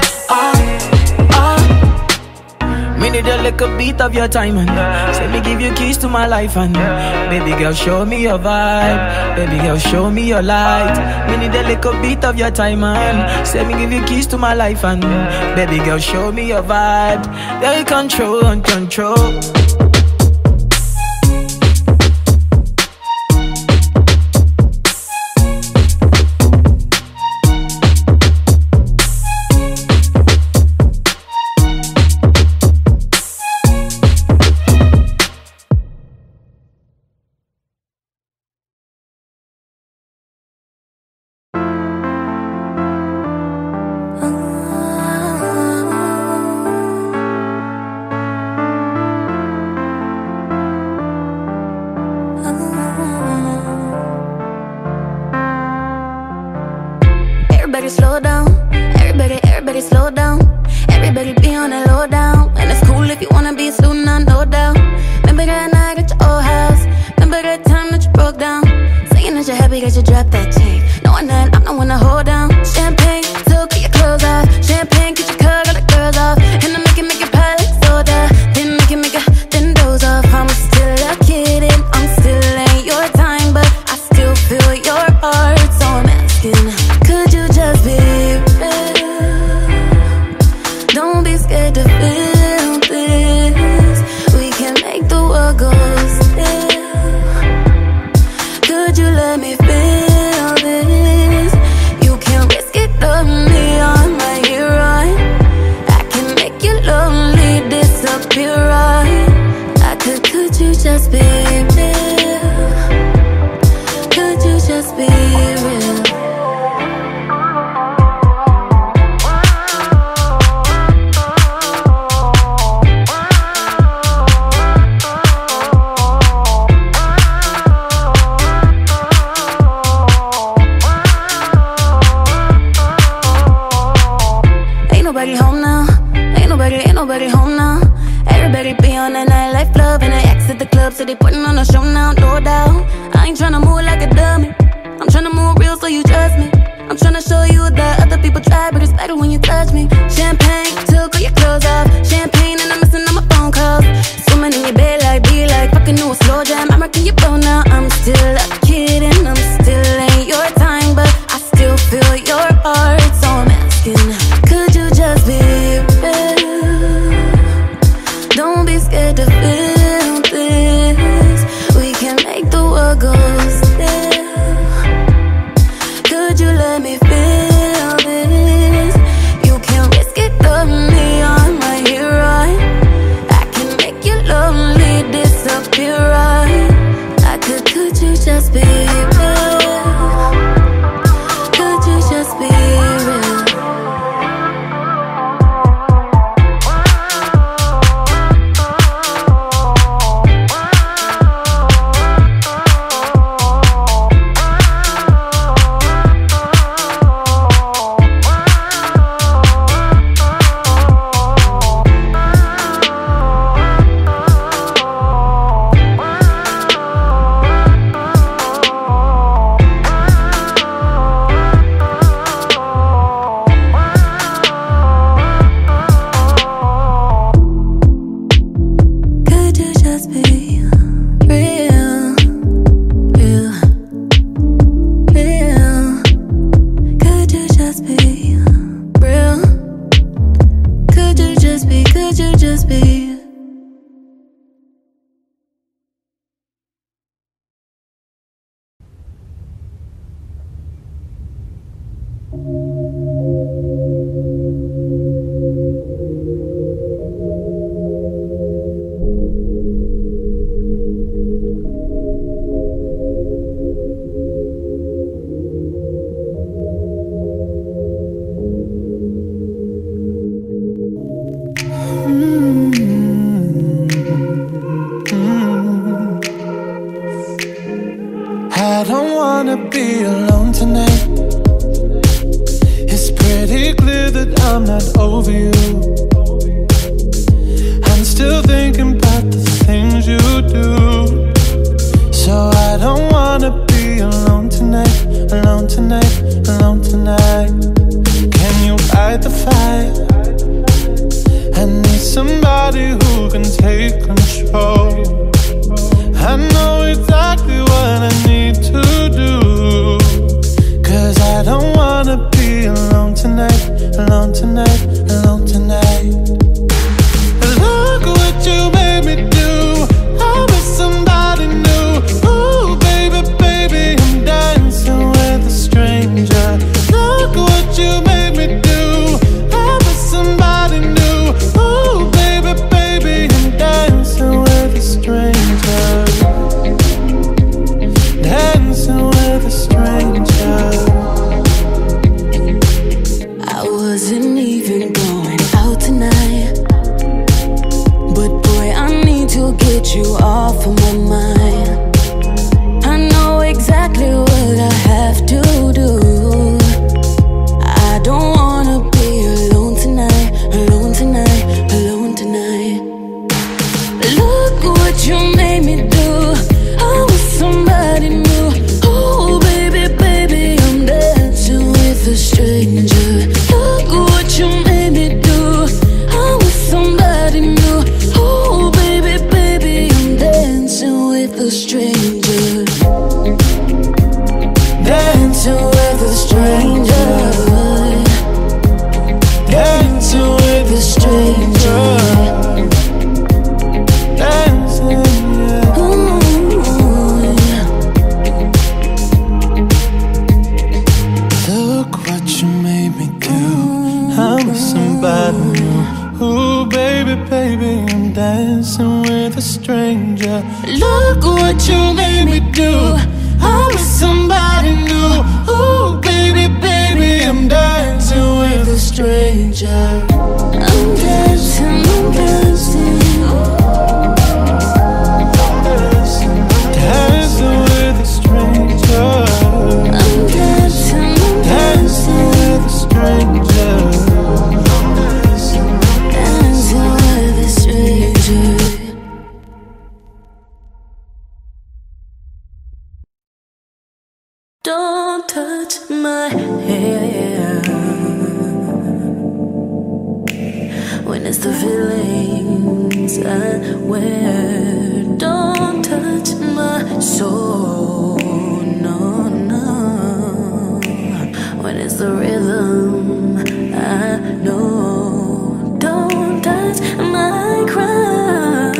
Me need a little beat of your time, and say me give you keys to my life, and baby girl, show me your vibe. Baby girl, show me your light. Me need a little beat of your time, and say me give you keys to my life, and baby girl, show me your vibe. They control and control. everybody slow down. Everybody slow down. Everybody be on the low down. And it's cool if you wanna be a student, no doubt. Remember that night at your old house. Remember that time that you broke down. Saying that you're happy that you dropped that chick, knowing that I'm the one to hold down. Champagne, till get your clothes off. Champagne, get your curl, got the girls off. And I make it pile like soda. Then make it, then doze off. I'm still a kid and I'm still ain't your time, but I still feel your heart. So I'm asking, could you just be real? Don't be scared to feel this. We can make the world go still. Could you let me feel this? You can risk it on me, I'm right here, right? I can make you lonely disappear, right? Could you just be real? Could you just be real? Ain't nobody home now. Everybody be on that nightlife club and they exit the club, so they putting on a show now, no doubt. I ain't tryna move like a dummy. I'm tryna move real so you trust me. I'm tryna show you that other people try, but it's better when you touch me. Champagne, took all your clothes off. Champagne and I'm missing all my phone calls. Swimming in your bed like, be like, fucking new a slow jam. I'm rocking your phone now. I'm still a kid and I'm still ain't your time, but I still feel your heart. So I'm asking, could you just be real? Don't be scared to feel this. We can make the world go still. Could you let me feel this? You can risk it on me, I'm right here, right? I can make you lonely disappear, right? Could you just be real? Could you just be real? I don't wanna be alone tonight. It's pretty clear that I'm not over you. I'm still thinking about the things you do. So I don't wanna be alone tonight, alone tonight, alone tonight. Can you fight the fight? I need somebody who can take control. I know exactly what I need to do, 'cause I don't wanna be alone tonight, alone tonight, alone tonight. Look what you made me do. I'm with somebody new. Ooh, baby, baby, I'm dancing with a stranger. Look what you made me do. I'm with somebody new. Ooh, baby, baby, I'm dancing with a stranger. Dancing with a stranger. I wasn't even going out tonight, but boy, I need to get you off of my mind. I know exactly what I have to do. I with a stranger. Dancing with a stranger. Dancing with a stranger. Dancing, yeah. Ooh, yeah. Look what you made me do. I'm with somebody new. Ooh, baby, baby, I'm dancing with a stranger. Look what you made me do. I'm with somebody new. Ooh, baby, baby, I'm dancing with a stranger. I'm dancing, I'm dancing. Dancing with a stranger. I'm dancing, I'm dancing with a stranger. Dancing with a stranger. Don't touch my hair when it's the feelings I wear. Don't touch my soul, no, no. When it's the rhythm I know. Don't touch my crown.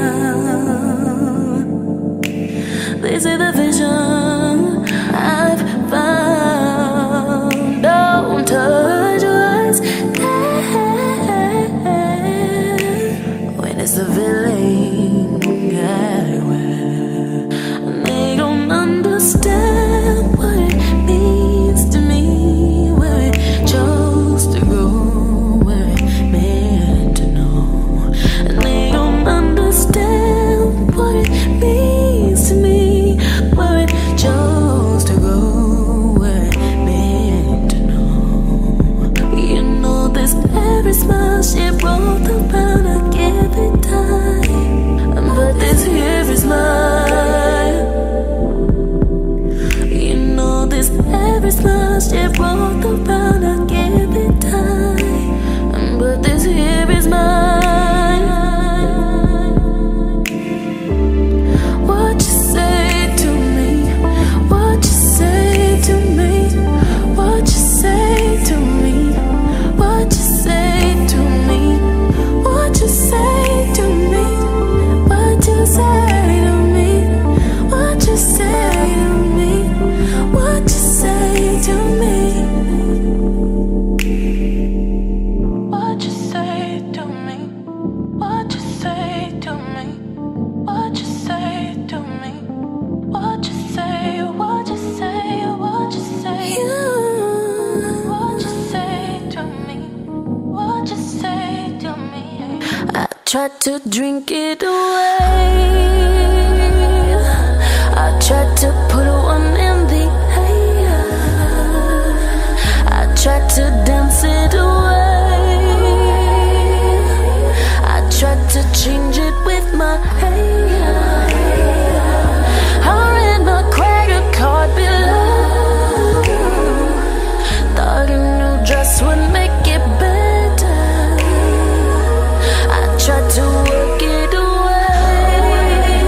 They say the vision I've found. Don't touch what's there. When it's the feeling I wear, they don't understand what it means to me. Where it chose to go, where it meant to know. And they don't understand what it means to me. Where it chose to go, where it meant to know. You know this every smile she brought around, I give it time. But this here is mine. You know this every smile she brought around, I give it time. But this here is mine. What you say to me? What you say to me? What you say to me? What you say to me? What you say to me? What you say to me? What you say to me? What you say to me? What you say to me? What you say to me? What you say to me? What you say? What you say? What you say? What you say to me? What you say to me? I tried to drink it away. I tried to put one in the air. I tried to dance it away. I tried to change it with my hair. I ran my credit card below. Thought a new dress would make it better. I tried to work it away.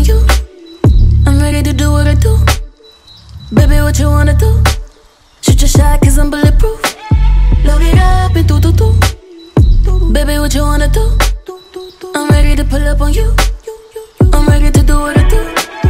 on you. I'm ready to do what I do. Baby, what you wanna do? Shoot your shot, cause I'm bulletproof. Load it up and do. Baby, what you wanna do? I'm ready to pull up on you. I'm ready to do what I do.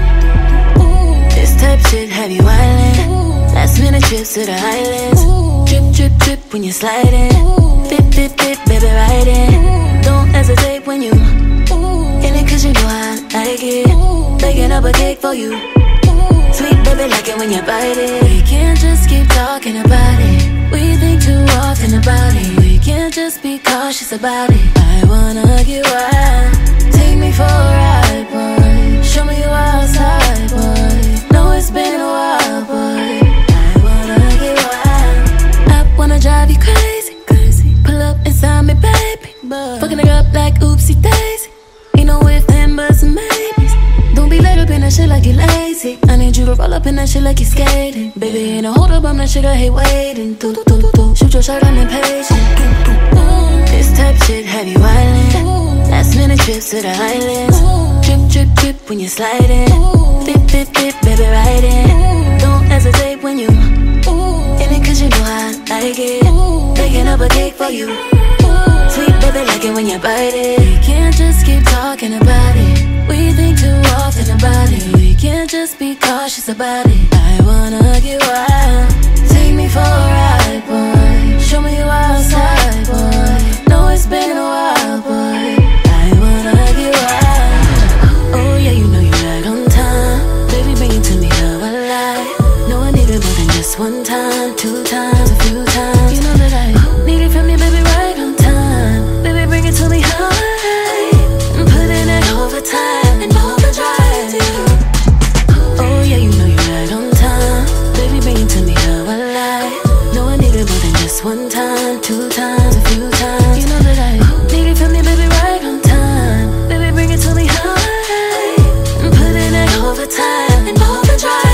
This type shit have you wildin'. Last minute trips to the islands. Drip when you're sliding. Fit, baby, riding. Don't hesitate when you in it, cause you know I like it. Baking up a cake for you. Sweet baby, like it when you bite it. We can't just keep talking about it. We think too often about it. We can't just be cautious about it. I wanna get wild. Take me for a ride, boy. Show me you outside, boy. Know it's been a while, boy. I wanna get wild. I wanna drive you crazy. Pull up inside me, baby. Fucking it up like oopsie daisy. Ain't no ifs, then buts and maybes. Don't be laid up in that shit like you lazy. I need you to roll up in that shit like you skating. Baby, ain't no hold up, I'm that shit I hate waiting. Shoot your shot, I'm impatient. This type shit have you wildin'. Last minute trips to the islands. Drip when you're sliding. Fit, baby, riding. Don't hesitate when you in it, cause you know I like it. Baking up a cake for you. Sweet baby, like it when you bite it. We can't just keep talking about it. We think too often about it. We can't just be cautious about it. I wanna get wild. Take me for a ride, boy. Show me you outside, boy. Know it's been a while, boy. I wanna get wild. Oh yeah, you know you're right on time. Baby, bring it to me how I like. No, I need it more than just one time, 2 times, a few times. You know that I need it from you, baby, right on time. Baby, bring it to me how I like. And put in that overtime and overdrive. Oh yeah, you know you're right on time. Baby, bring it to me how I like. No, I need it more than just one time, 2 times, a few times. You know that I need it from you, baby, right on time. Baby, bring it to me how I like. And put in that overtime and overdrive.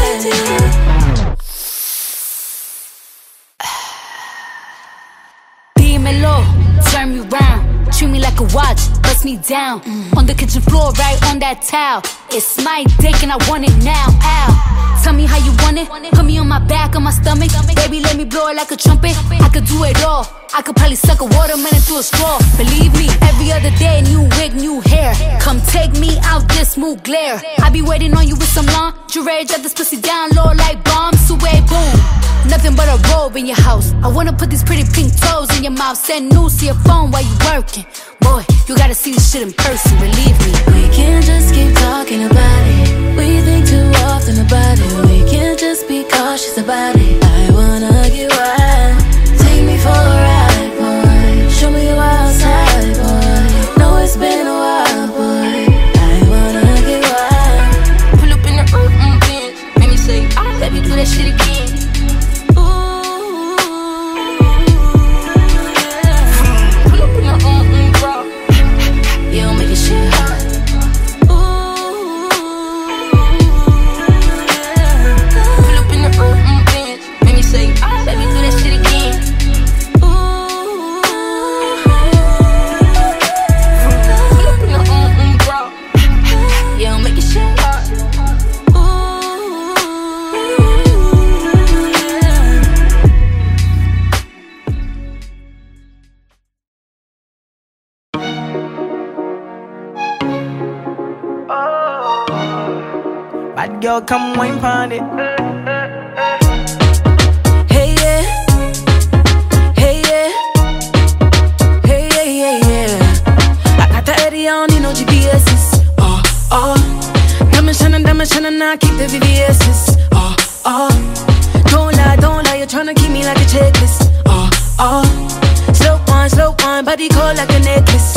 Turn me round, treat me like a watch, bust me down. On the kitchen floor, right on that towel. It's my dick and I want it now, ow. Tell me how you want it, put me on my back, on my stomach. Baby, let me blow it like a trumpet. I could do it all, I could probably suck a watermelon through a straw. Believe me, every other day, new wig, new hair. Come take me out this smooth glare. I be waiting on you with some lingerie. Drop this pussy down low like bombs, away, boom. Nothing but a robe in your house. I wanna put these pretty pink toes in your mouth. Send news to your phone while you working. Boy, you gotta see this shit in person, believe me. We can't just keep talking about it. We think too often about it. We can't just be cautious about it. I wanna get wild. Take me for a ride, boy. Show me you outside, boy. Know it's been a while, boy. I wanna get wild. Pull up in the N.o.r.m.a.n.i. Make me say, let me do that shit again. Bad girl, come wine pon it. Hey yeah, hey yeah, hey yeah, yeah, yeah. I got the Eddie, I don't need no GPS's. Diamond shining, now keep the VVS's. Don't lie, you're tryna keep me like a checklist. Slow wine, body cold like a necklace.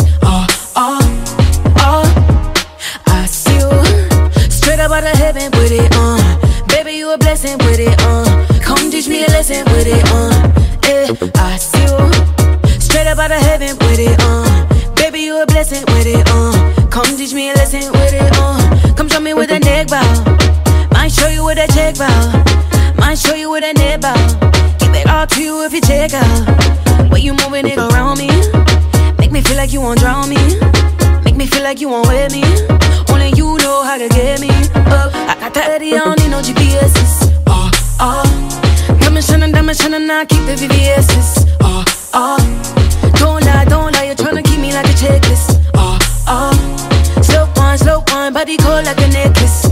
I see you straight up out of heaven with it, baby, you a blessing with it, come teach me a lesson with it, I see you straight up out of heaven with it, baby, you a blessing with it, come teach me a lesson with it, come show me with a neck bow, might show you with a check bow, might show you with a net bow, give it all to you if you check out, way you moving it around me, make me feel like you won't drown me, make me feel like you won't wear me, only you know how to get me. I keep the VVS's. Don't lie, you're tryna keep me like a checklist. Slow wine, body cold like a necklace.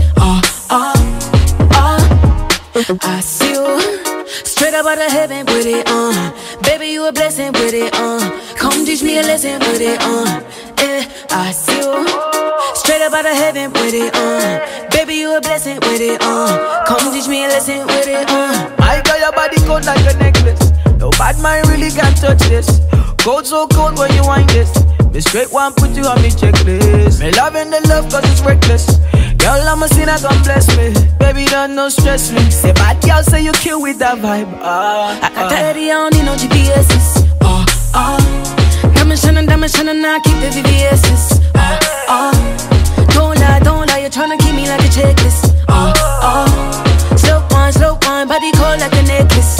I see you straight up out of heaven with it on. Baby, you a blessing with it on. Come teach me a lesson with it on. I see you straight up out of heaven with it on. Baby, you a blessing with it on. Come teach me a lesson with it on. I got your body cold like a necklace. No bad mind really can't touch this. Cold so cold when you wind this. Me straight one put you on me checklist. Me loving the love cause it's reckless. Girl, I'm a sinner, God bless me. Baby, don't no stress me. Say bad girl, say you kill with that vibe. I got that I don't need no GPS's. Diamond shining, I keep the VVS's. Don't lie, you're tryna keep me like a checklist. Slow wine, body cold like a necklace.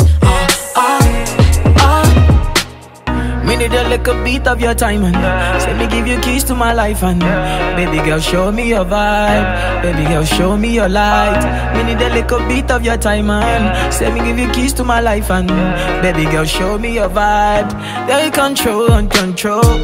Me need a little beat of your time and say me give you keys to my life and baby girl show me your vibe. Baby girl show me your light. Me need a little beat of your time and say me give you keys to my life and baby girl show me your vibe. They control and control.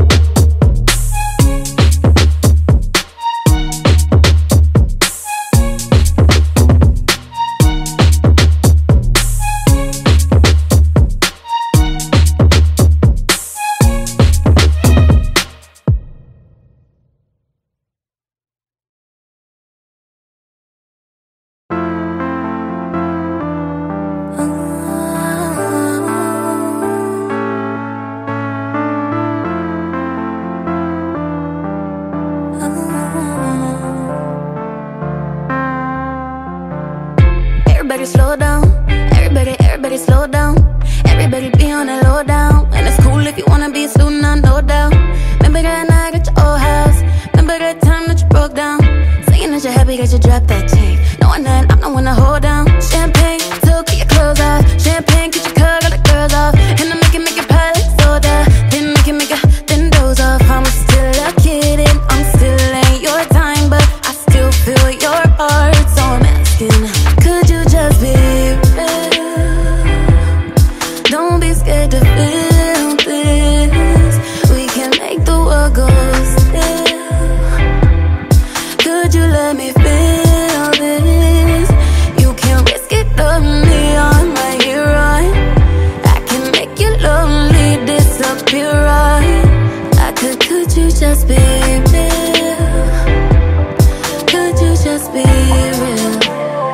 Everybody slow down, everybody slow down. Everybody be on a low down. And it's cool if you wanna be a student, no doubt. Remember that night at your old house. Remember that time that you broke down. Saying that you're happy cause you dropped that check. Knowing that I'm the one to hold down. Champagne, took your clothes off. Champagne, get your cut all the girls off. And I make it pile like soda. Then make it, then doze off. I'm still a kid and I'm still ain't your time. But I still feel your heart, so I'm asking, could you just be real? Don't be scared to feel this. We can make the world go still. Could you let me feel this? You can risk it, love me on my hero. I can make you lonely disappear, right? Could you just be real? Could you just be real?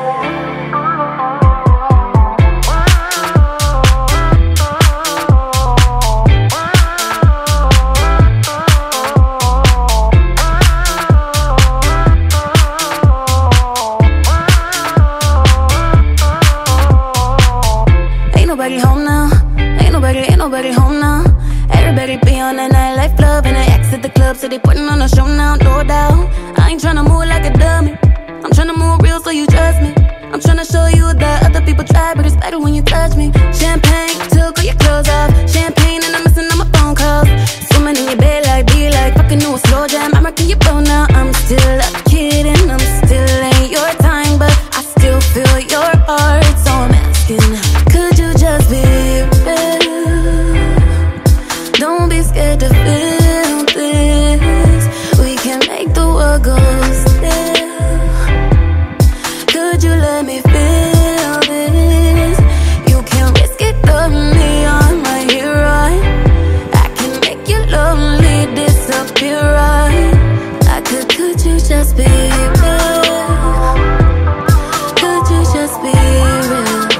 Ain't nobody home now. Everybody be on a nightlife club and they exit the club, so they putting on a show now, no doubt. I ain't tryna move like a dummy. I'm tryna move real so you trust me. I'm tryna show you that other people try, but it's better when you touch me. Champagne, took all your clothes off. Champagne and I'm missing all my phone calls. Swimming in your bed like, be like, fucking new a slow jam. I'm rocking your boat now. I'm still a kid and I'm still ain't your time, but I still feel your heart, so I'm asking, could you just be real? Don't be scared to feel this. We can make the world go still. Could you let me feel this? You can risk it, love me on my hero. I can make you lonely disappear, right? Could you just be real? Could you just be real?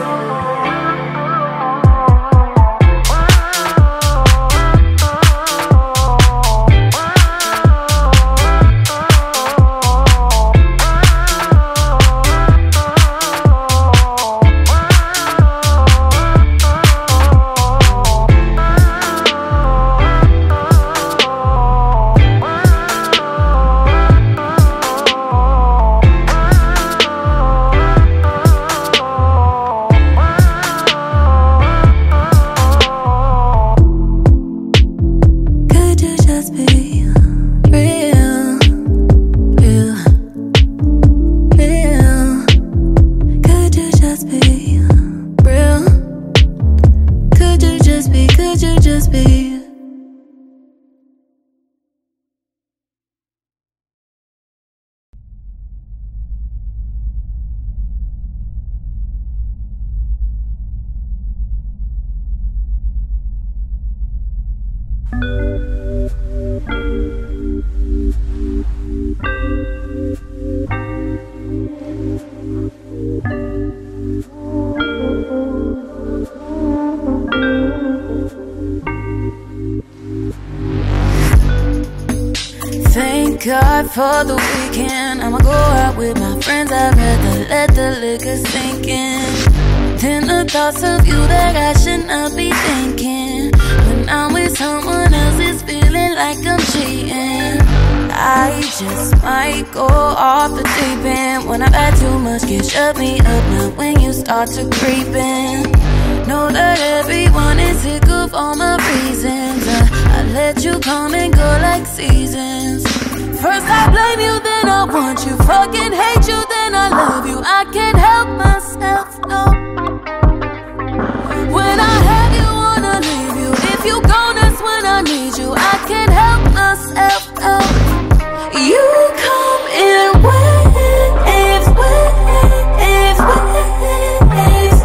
for the weekend. I'ma go out with my friends, I'd rather let the liquor sink in than the thoughts of you that I should not be thinking. When I'm with someone else, it's feeling like I'm cheating. I just might go off the deep end. When I've had too much, can shut me up. Now when you start to creep in, know that everyone is sick of all my reasons. I let you come and go like seasons. First I blame you, then I want you. Fucking hate you, then I love you. I can't help myself, no. When I have you, wanna leave you. If you gone, that's when I need you. I can't help myself, no. You come in waves, waves, waves.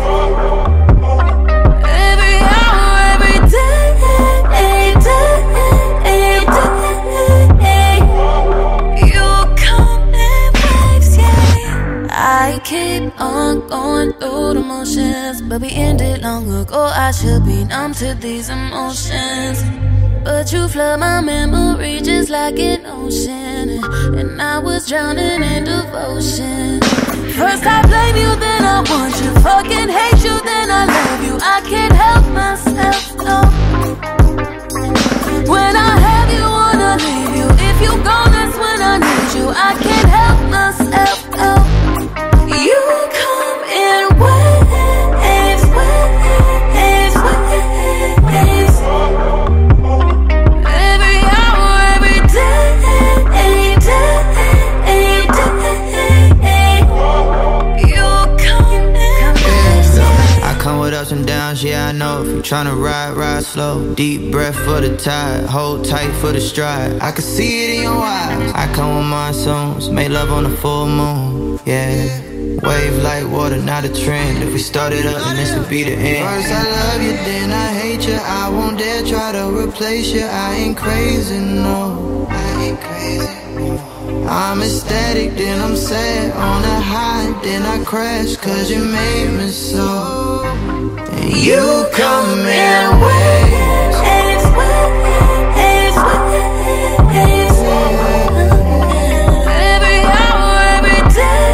Every hour, every day, day. You come in waves, yeah. I keep on going through the motions, but we ended long ago. I should be numb to these emotions, but you flood my memory just like an ocean, and I was drowning in devotion. First I blame you, then I want you. Fucking hate you, then I love you. I can't help myself, no. When I have you, wanna leave you. If you gone, that's when I need you. I can't help myself, no. You come in waves, waves, waves. Every hour, every day, you come in waves. I come with ups and downs, yeah I know. If you're tryna ride, ride slow. Deep breath for the tide, hold tight for the stride. I can see it in your eyes. I come with monsoons, make love on the full moon, yeah. Wave like water, not a trend. If we started up, then this would be the end. First I love you, then I hate you. I won't dare try to replace you. I ain't crazy, no. I ain't crazy, no. I'm ecstatic, then I'm sad. On a high, then I crash, cause you made me so. And you come in waves, waves, waves, waves. Every hour, every day.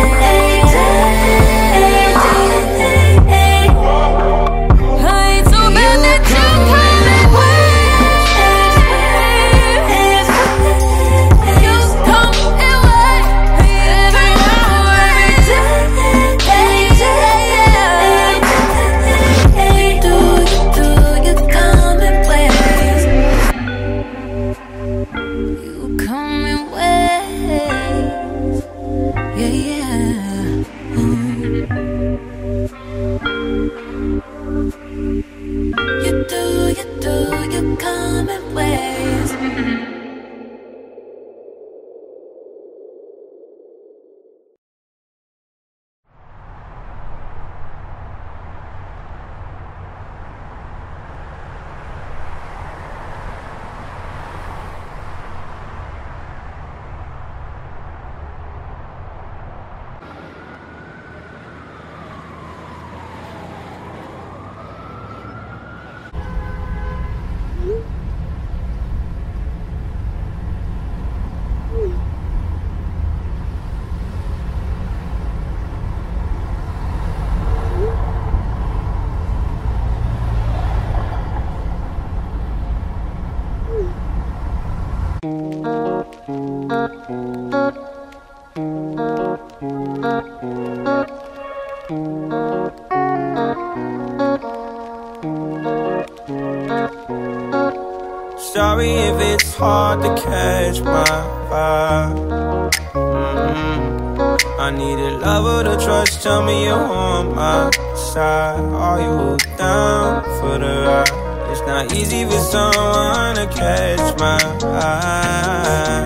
Sorry if it's hard to catch my vibe. I need a lover to trust, tell me you're on my side. Are you down for the ride? It's not easy for someone to catch my eye,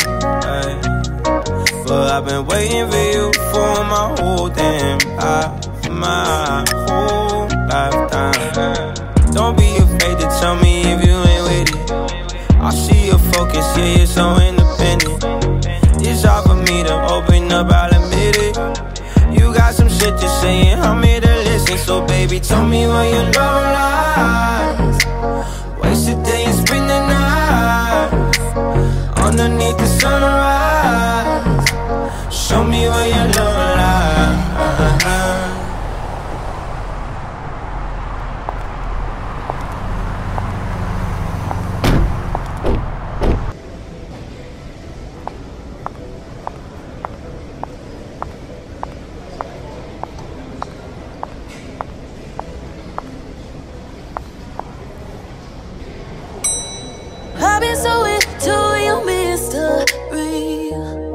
but I've been waiting for you for my whole damn life, my whole lifetime. Don't be afraid to tell me if you ain't with it. I see your focus, yeah, you're so independent. It's hard for me to open up, I'll admit it. You got some shit to say and I'm here to listen. So baby, tell me where your love lies. Waste a day and spend the night underneath the sunrise. me where your love lies. I've been so into your mystery.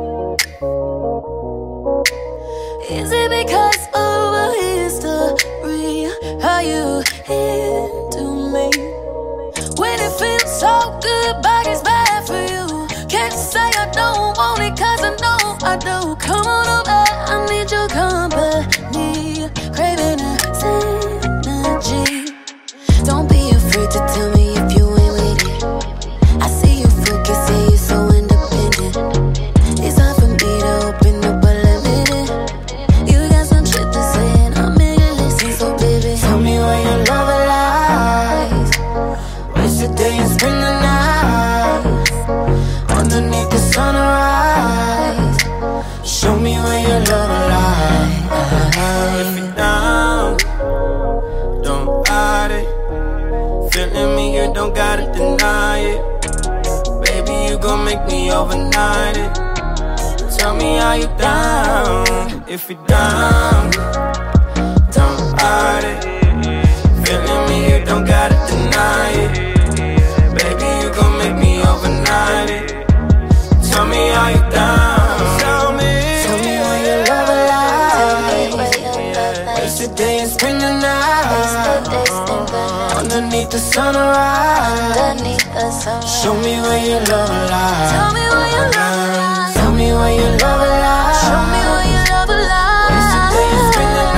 Is it because of a history? Are you into me? When it feels so good, but it's bad for you. Can't say I don't want it, cause I know I do. Come on over, I need your company. Craving a synergy. Don't be afraid to tell me if you ain't with it. I see you focus, say you're so independent. It's hard for me to open up a limited. You got some shit to say and I'm in your listen, so baby, Tell me where your love lies. Waste the day and spend the night underneath the sunrise. Show me where your love lies. If you're down, don't hide it. Feeling me, you don't gotta deny it. Baby, you gon' make me overnight it. Tell me how you down. If you're down, don't hide it. Feeling me, you don't gotta deny it. Baby, you gon' make me overnight it. Tell me how you down. Tell me where your love lies. Waste the day and spend the night underneath the sunrise. Show me where your love lies. tell me where your love lies. Tell me where your love lies. Show me where your love lies. Waste the day and spend the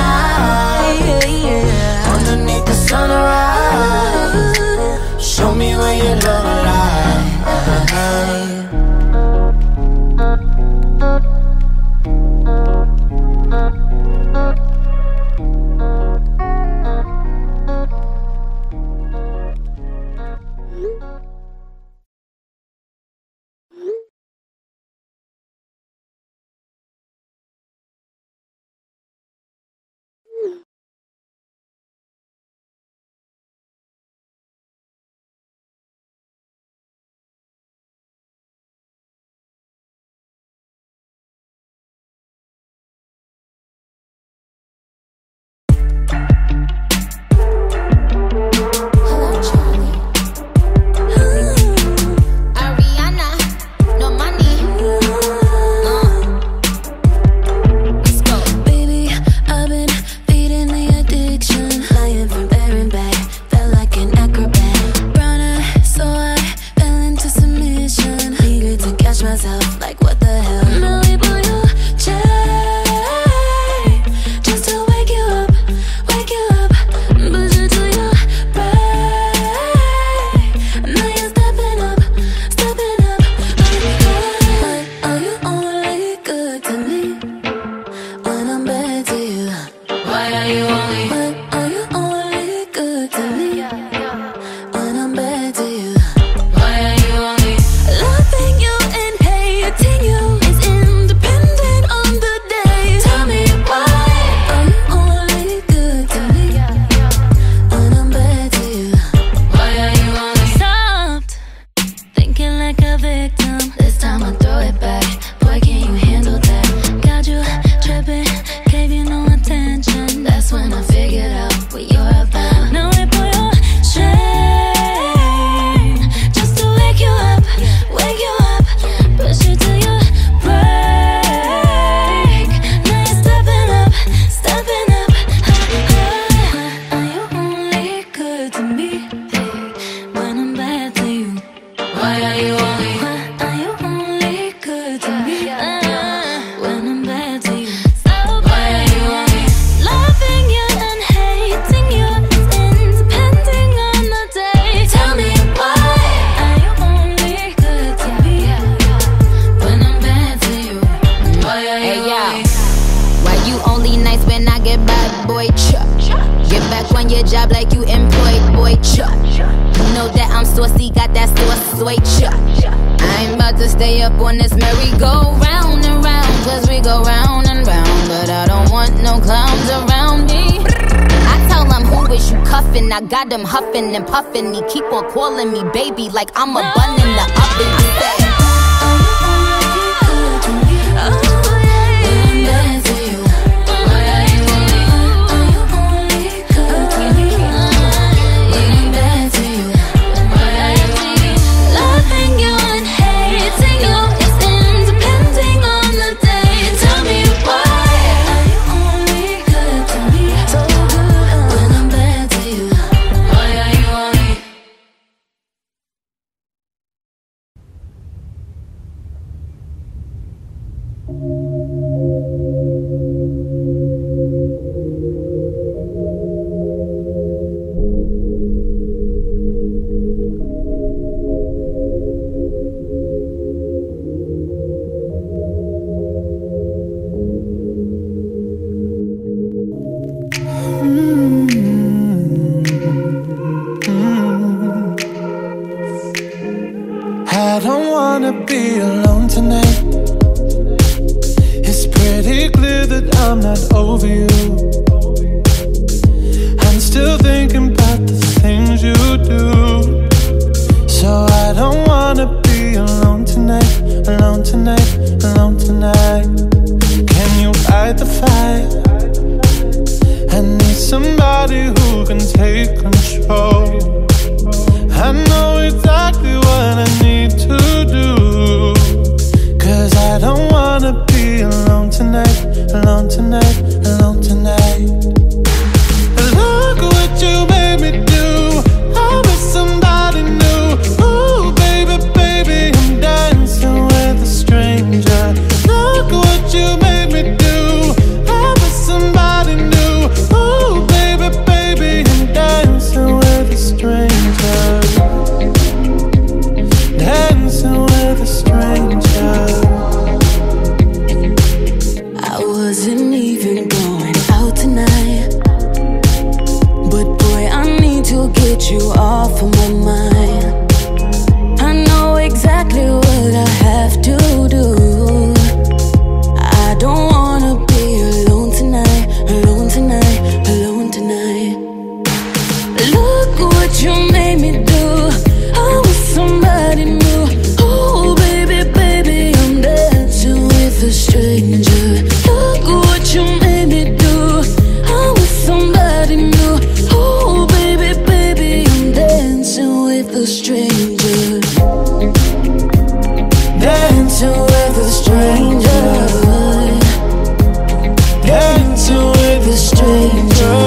night underneath the sunrise. Show me where your love lies. your job like you employed, boy, chuck. You know that I'm saucy, got that sauce, sway chuck. I ain't about to stay up on this merry-go-round and round, cause we go round and round, but I don't want no clowns around me. I tell them, who is you cuffin'? I got them huffin' and puffin'. He keep on calling me baby like I'm a bun in the oven. He say, I don't wanna be alone tonight. It's pretty clear that I'm not over you. I'm still thinking about the things you do. So I don't wanna be alone tonight, alone tonight, alone tonight. Can you fight the fire? I need somebody who can take control. I know exactly what I need to do, cause I don't wanna be alone tonight, alone tonight, alone tonight. Look what you made me do. I'm with somebody new. Ooh, baby, baby, I'm dancing with a stranger. Look what you made me do. I'm with somebody new. Ooh, baby, baby, I'm dancing with a stranger. Dancing with a stranger. I wasn't even going out tonight, but boy, I need to get you off of my mind. I know exactly what I have to do. I don't wanna be alone tonight, alone tonight, alone tonight. Look what you made me do. I was somebody new. Oh baby, baby, I'm dancing with a stranger. Look what you made me do. I was somebody new. Oh baby, baby, I'm dancing with a stranger. Dancing with a stranger. Dancing with a stranger.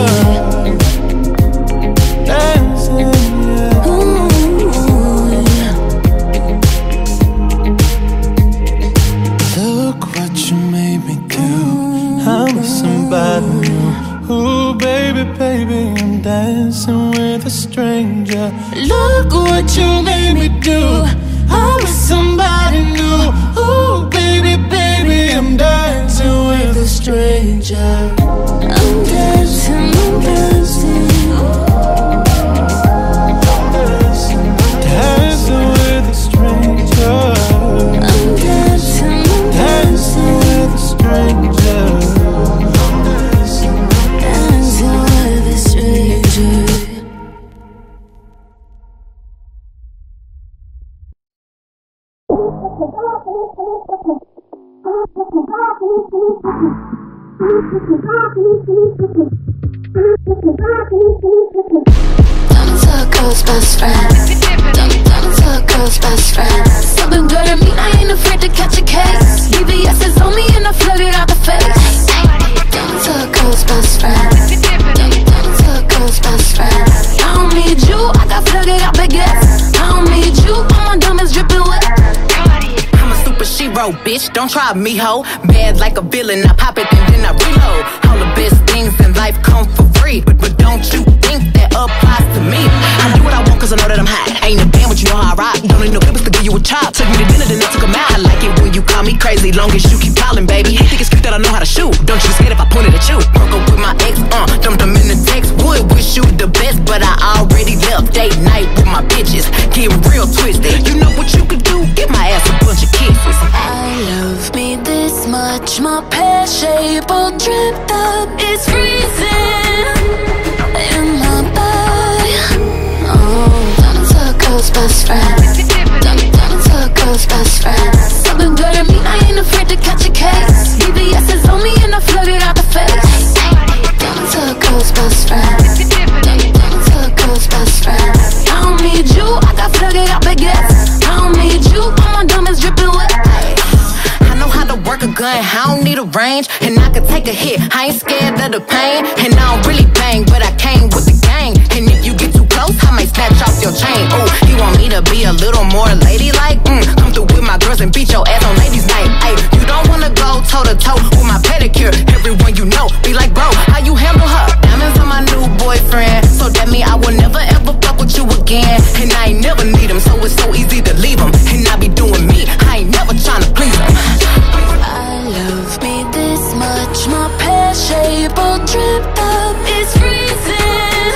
Look what you made me do. I'm with somebody new. Ooh, baby, baby, I'm dancing with a stranger. Look what you made me do. I'm with somebody new. Ooh, baby, baby, I'm dancing with a stranger. I'm dancing, I'm dancing. Dancing with a stranger. I'm dancing, I'm dancing with a stranger. dancing with a stranger. Turn into a girl's best friend. Turn into a girl's best friend. Something good at me, I ain't afraid to catch a case. BBS is on me and I flood it out the face. Turn into a girl's best friend. Turn into a girl's best friend. I don't need you, I got flooded out baguettes. I don't need you, all my diamonds dripping wet. I'm a super shero, bitch, don't try me, ho. Bad like a villain, I pop it and then I reload. All the best things in life come for free, but don't you think that applies to me? I do what I want cause I know that I'm hot. Ain't a band, but you know how I rock. Don't need no papers to give you a chop. Took me to dinner, then I took 'em out. I like it when you call me crazy, long as you keep calling, baby. Think it's cute that I know how to shoot. Don't you scared if I point it at you? Broke up with my ex, dumped them in the text. Would wish you the best, but I already left. Date night with my bitches, get real twisted. You know what you could do? Get my bunch of kisses. I love me this much, my pear shape all dripped up. It's freezing in my body. Oh, turn into a girl's best friend. Turn into a girl's best friend. Something good at me, I ain't afraid to catch a case. BBS is on me and I flood it out the face. Turn into a girl's best friend. Turn into a girl's best friend. I don't need you, I got flooded out baguettes. I don't need you, all my diamonds dripping wet. I know how to work a gun, I don't need a range. And I can take a hit, I ain't scared of the pain. And I don't really bang, but I came with the gang. And if you get too close, I might snatch off your chain. Ooh, you want me to be a little more ladylike? Come through with my girls and beat your ass on ladies' night. Ay, you don't wanna go toe to toe with my pedicure. Everyone you know be like, bro, how you handle her? Diamonds on my new boyfriend, so that mean I will never ever fuck with you again. And I ain't never need him, so it's so easy to leave him. And I be doing me, I ain't never tryna please him. I love me this much, my pear shape all dripped up. It's freezing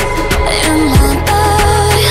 in my body.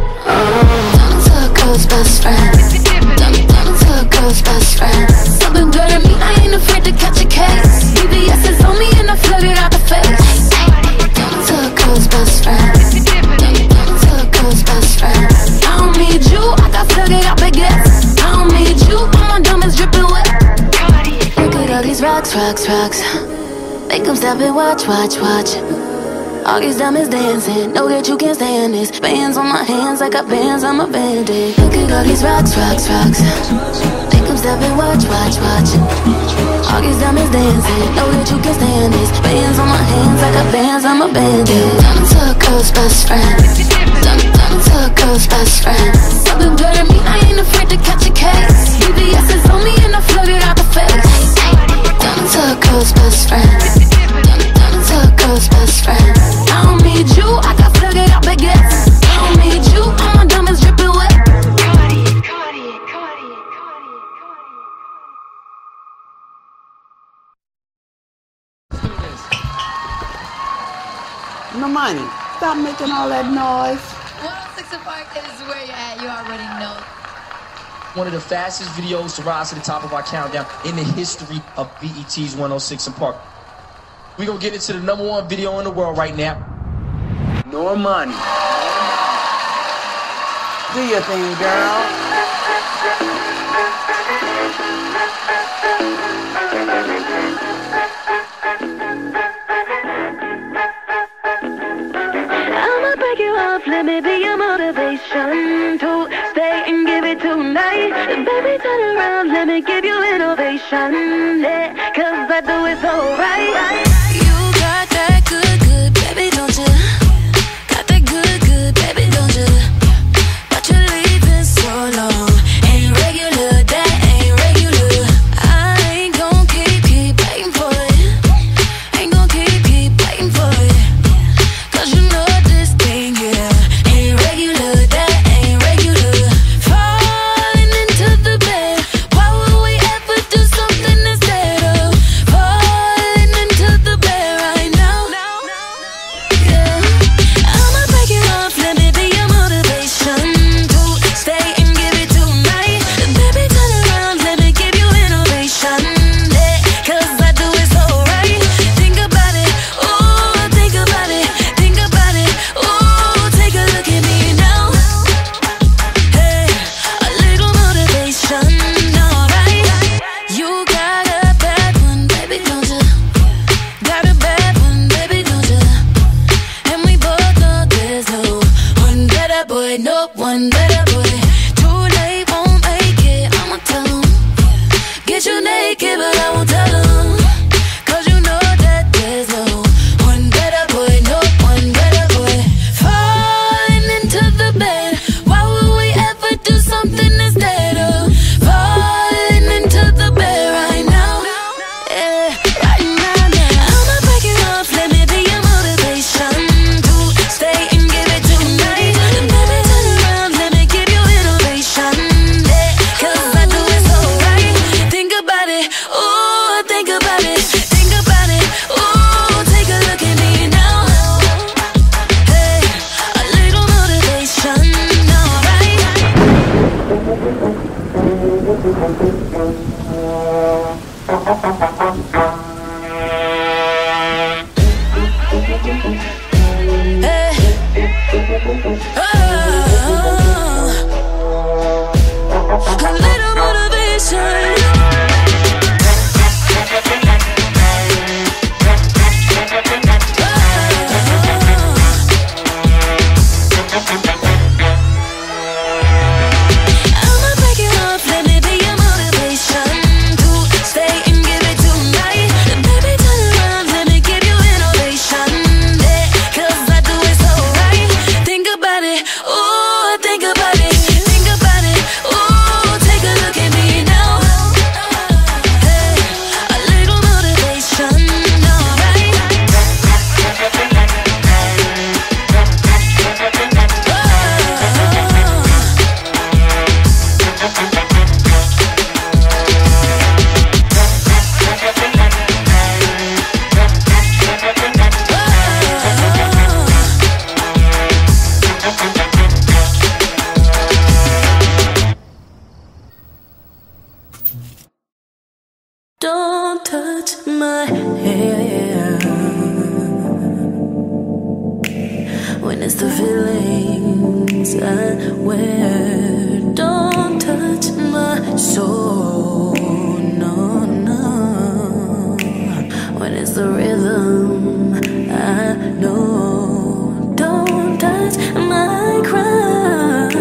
Turn into a girl's best friend. Turn into a girl's best friend. Something good at me, I ain't afraid to catch a case. BBS is on me and I flood it out the face. Turn into a girl's best friend. Turn into a girl's best friend. I don't need you, I got flooded out baguettes. I don't need you, all my diamonds dripping wet. Look at all these rocks, rocks, rocks. Make them stop and watch, watch, watch. All these diamonds dancing, know that you can't stand this. Bands on my hands, I got bands on my bandit. Look at all these rocks, rocks, rocks. Make them stop and watch, watch, watch. All these diamonds dancing, know that you can't stand this. Bands on my hands, I got bands on my bandit. Turn into a girl's best friend. Turn into a girl's best friend. Something good at me, I ain't afraid to catch a case. BBS is on me and I flood it out the face. Turn into a girl's best friend. Turn into a girl's best friend. I don't need you, I got flooded out baguettes. I don't need you, all my diamonds dripping wet. N.o.r.m.a.n.i, stop making all that noise. 106 Park is where you're at, you already know. One of the fastest videos to rise to the top of our countdown in the history of BET's 106 Park. We're gonna get into the #1 video in the world right now. N.o.r.m.a.n.i. Do your thing, girl. I'ma break you off, let me be your motivation to stay and give it tonight. Baby, turn around, let me give you innovation. Yeah, 'cause I do it so right. You got that good, good, baby, don't you? Got that good, good, baby, don't you? But you're leaving so long. Ain't regular, that ain't regular. I ain't gon' keep waiting for it. Ain't gon' keep waiting for it. 'Cause you know this thing, yeah, ain't regular, that ain't regular. Falling into the bed, why would we ever do something instead of falling A little motivation. Don't touch my hair when it's the feelings I wear. Don't touch my soul, no, no, when it's the rhythm I know. Don't touch my crown.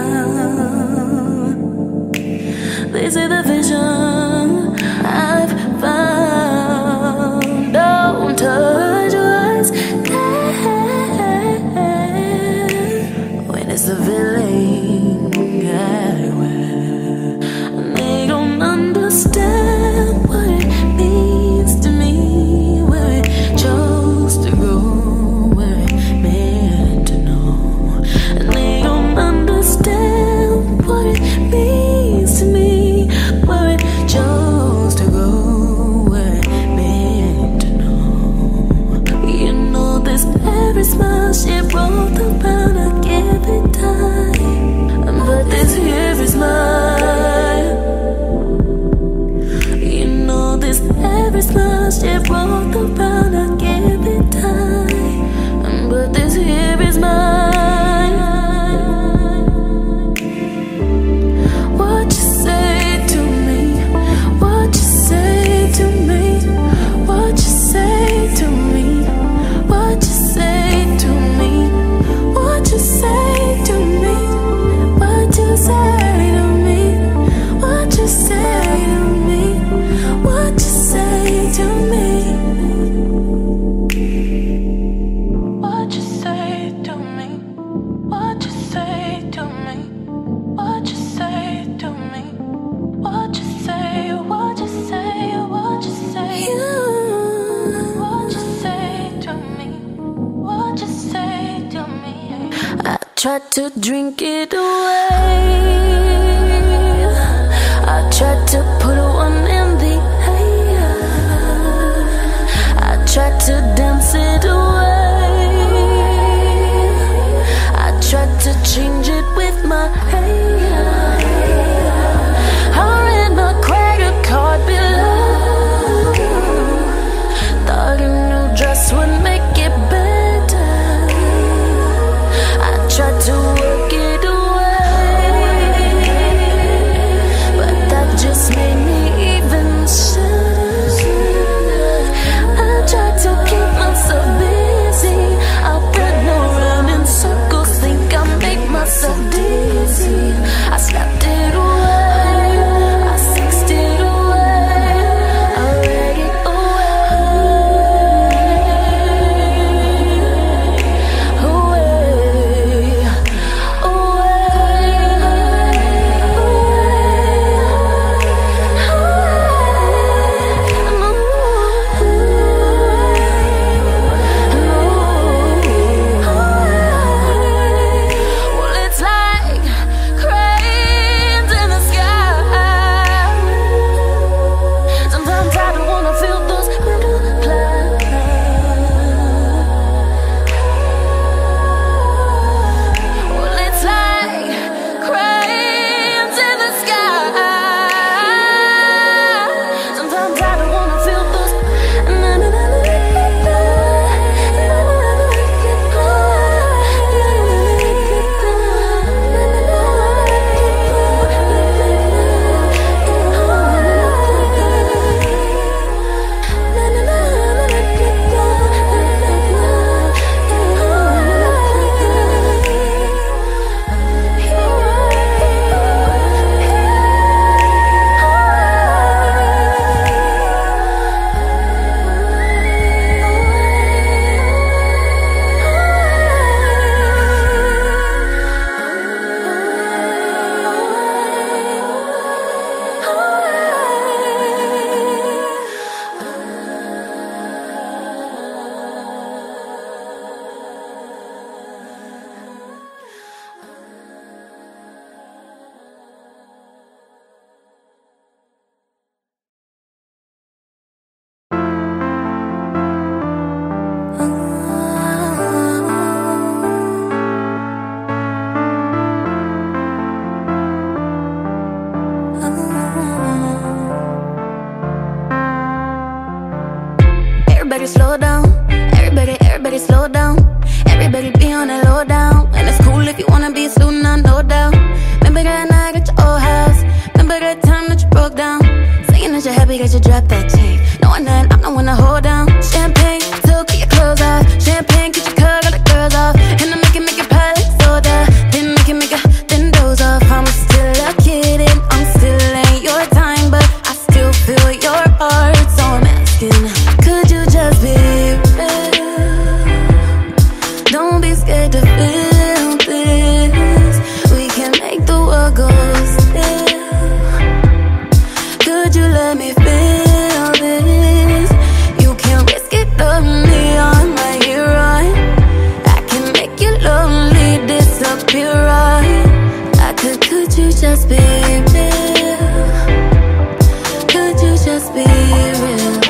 This is the vision I've found. Don't touch what's there when it's the feeling I wear. They don't understand what it means to me, where it chose to go, where it meant to know. And they don't understand what it means to me, where it chose to go, where it meant to know. You know this every smile she wrote about, I give it time, but this here is mine. You know this every smile she wrote about, I give it time, but this here is mine. What you say to me? What you say to me? What you say to me? What you say to me? What you say to me? What you say to me? What you say to me? What you say to me? What you say to me? What you say to me? What you say to me? What you say? What you say? What you say? What you say to me? What you say to me? I tried to drink it away. I tried to put one in the air. I tried to dance it away. I tried to change it with my hair. I read my credit card below. Thought a new dress would make it better. I tried to work it away, but that just made everybody slow down. Everybody slow down. Everybody be on that low down. And it's cool if you wanna be a student, no doubt. Remember that night at your old house. Remember that time that you broke down. Saying that you're happy that you dropped that chick, knowing that I'm the one to hold down. Champagne, took your clothes off. Champagne, get your cut, all the girls off. And I make it pile like soda. Then make it, then doze off. I'm still a kid and I'm still ain't your time, but I still feel your heart. So I'm asking, could you just be real? Don't be scared to feel this. We can make the world go still. Could you let me feel this? You can risk it lonely on my right. I can make you lonely disappear right. Could you just be real? Could you just be real?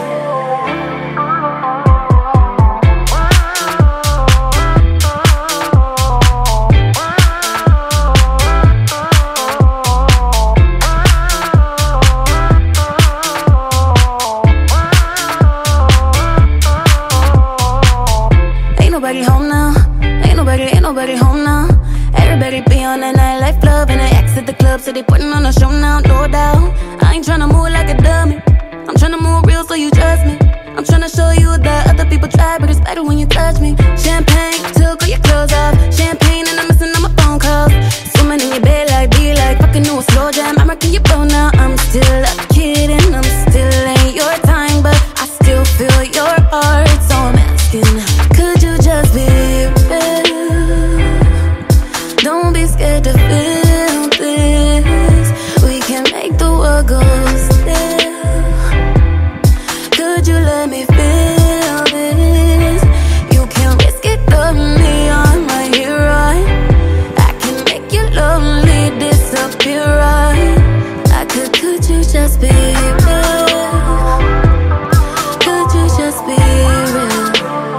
Ain't nobody home now. Ain't nobody home now. Everybody be on that nightlife club and they exit the club, so they putting on a show now, no doubt. I ain't tryna move like a dummy. I'm tryna move real so you trust me. I'm tryna show you that other people try, but it's better when you touch me. Champagne, took all your clothes off. Champagne and I'm missing all my phone calls. Swimming in your bed like, be like, fucking new a slow jam. I'm rocking your boat now. I'm still a kid and I'm still ain't your time, but I still feel your heart. So I'm asking, could you just be real? Don't be scared to feel this. We can make the world go still. Could you let me feel this? You can risk it lonely on my right. I can make you lonely disappear right. Could you just be real? Could you just be real?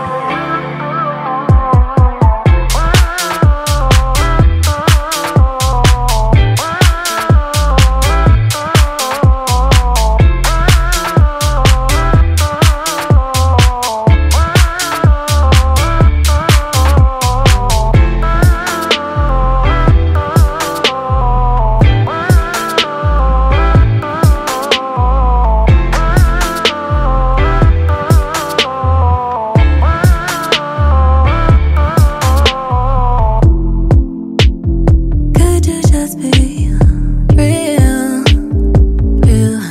Could you just be real? Real,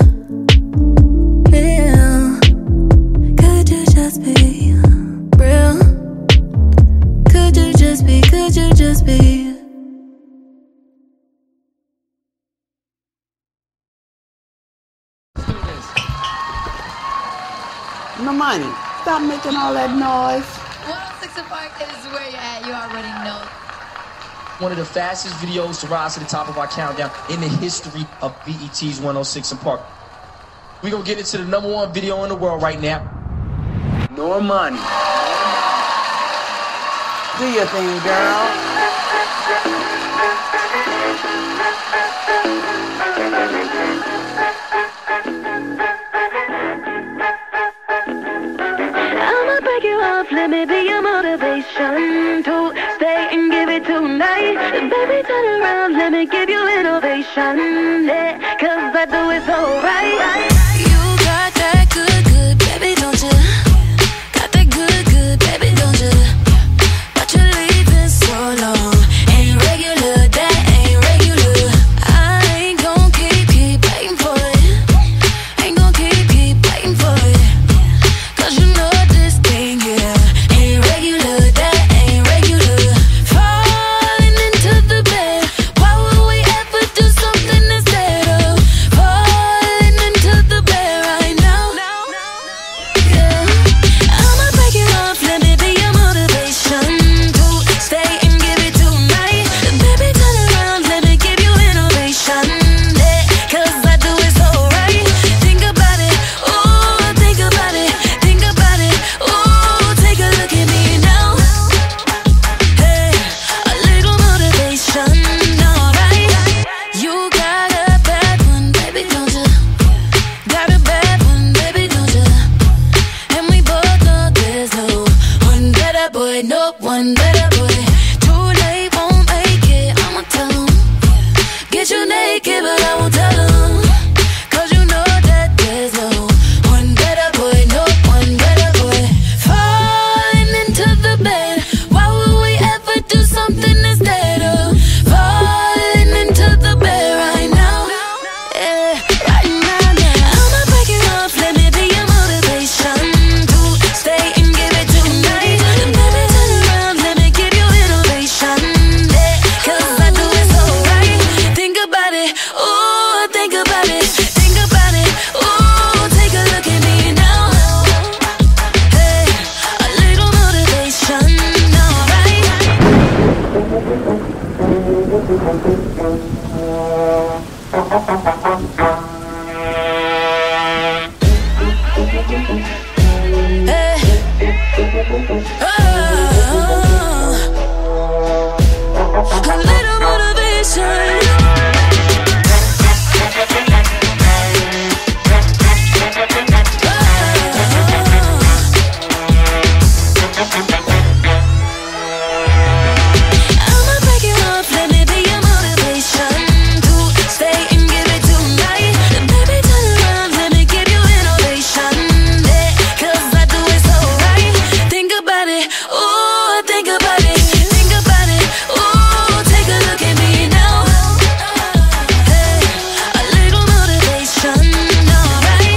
real. Could you just be real? Could you just be, could you just be? N.o.r.m.a.n.i, stop making all that noise. 106 Park is where you're at. You already know. One of the fastest videos to rise to the top of our countdown in the history of BET's 106 Park. We're gonna get into the #1 video in the world right now. N.o.r.m.a.n.i. Do your thing, girl. I'ma break you off, let me be your motivation to stay and give it tonight. Baby, turn around, let me give you innovation, yeah, 'cause I do it so right. You got that good, good, baby, don't you? Got that good, good, baby, don't you? But you're leaving so long. Ain't regular, that ain't regular. I ain't gon' keep waiting for it. Ain't gon' keep waiting for it. 'Cause you know this thing, yeah, ain't regular, that ain't regular. Falling into the bed, why would we ever do something instead of falling into boy, no one better boy. Too late, won't make it, I'ma tell him. Get you naked, but I won't tell him. Cause you know that there's no one better boy, no one better boy. Falling into the bed, why would we ever do something instead of falling into the bed right now? Yeah, right now, now. I'ma break it off, let me be your motivation to stay and give it tonight. And baby, turn around, let me give you innovation. Yeah, cause I do it so right. Think about it, ooh, think about it, think about it, ooh, take a look at me now. Hey, a little motivation, alright. Hey, a little motivation. I'ma break it off, let me be your motivation to stay and give it tonight. And baby, turn around, let me give you innovation. Yeah, cause I do it so right. Think about it, ooh, think about it, think about it, ooh, take a look at me now. Hey, a little motivation, alright.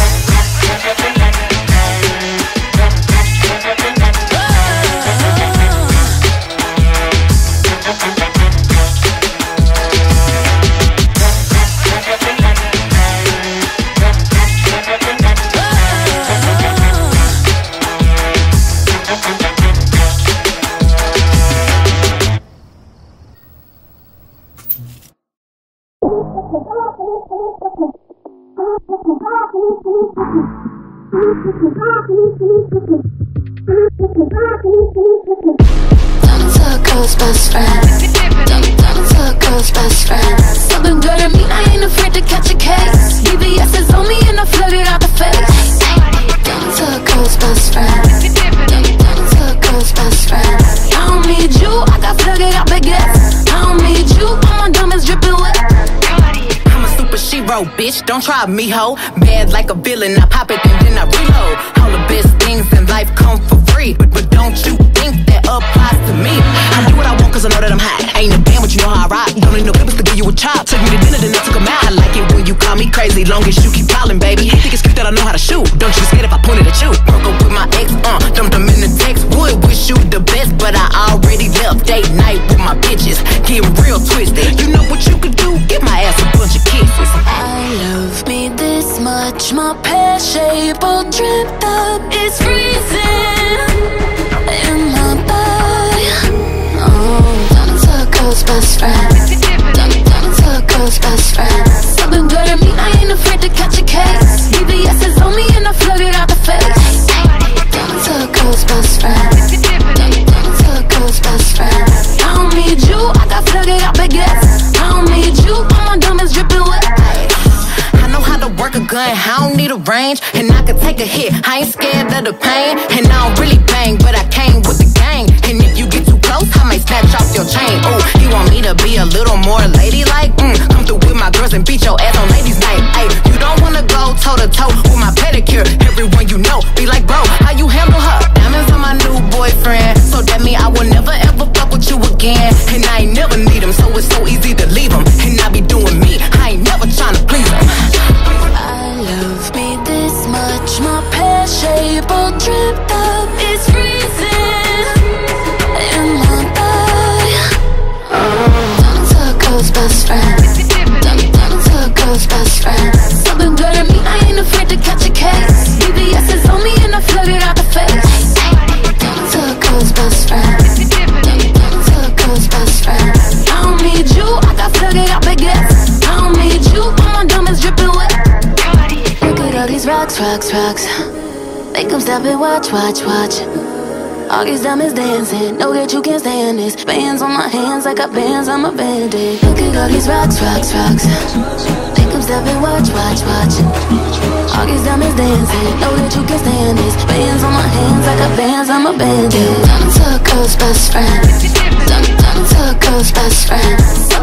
Turn into a girl's best friend. Turn into a girl's best friend. Something good at me, I ain't afraid to catch a case. BBS is on me and I flood it out the face. Turn into a girl's best friend. Turn into a girl's best friend. I don't need you, I got flooded out baguettes. I don't need you, all my diamonds dripping wet. I'm a super shero, bitch, don't try me, ho. Bad like a villain, I pop it and then I reload. All the best things in life come for free, but don't you think that applies to me? I do what I want cause I know that I'm hot. I ain't a band, but you know how I rock. Don't need no papers to give you a chop. Took me to dinner, then I took 'em out. I like it when you call me crazy, long as you keep calling, baby. You think it's cute that I know how to shoot? Don't you get scared if I point it at you? Broke up with my ex, dumped them in the text. Would wish you the best, but I already left. Date night with my bitches, getting real twisted. You know what you could do? Give my ass a bunch of kisses. I love me this much, my pear shape all dripped up, it's freezing in my body. Oh, turn into a girl's best friend. Turn into a girl's best friend. Something good at me, I ain't afraid to catch a case. BBS is on me and I flood it out the face. Turn into a girl's best friend. Turn into a girl's best friend. I don't need you, I got flooded out baguettes. I don't need you, all my diamonds dripping wet. I know how to work a gun, I don't need a range. And I can take a hit, I ain't scared of the pain. And I don't really bang, but I came with the gang. And if you get too close, I might snatch off your chain. Ooh, you want me to be a little more ladylike? Come through with my girls and beat your ass on ladies' night. Ay, you don't wanna go toe to toe with my pedicure. Everyone you know be like, bro, how you handle her? Diamonds on my new boyfriend, so that mean I will never ever fuck with you again. And I ain't never need him, so it's so easy to leave him. And I be doing me, I ain't never tryna please him. I love me this much, my pear shape all dripped up, it's freezing in my body. Turn into a girl's best friend. Turn into a girl's best friend. Something good at me, I ain't afraid to catch a case. BBS is on me and I flood it out the face. Turn into a girl's best friend. Turn into a girl's best friend. I don't need you, I got flooded out baguettes. I don't need you, all my diamonds dripping wet. Look at all these rocks, rocks, rocks. Make 'em stop and watch, watch, watch. All these diamonds dancing, know that you can't stand this. Bands on my hands, I got bands on my band-aid. Look at all these rocks, rocks, rocks. Make 'em yourself and watch. All these diamonds dancing, know that you can stand this. Bands on my hands, I got bands, I'm a bandit. Turn to a girl's best friend. Turn to a girl's best friend.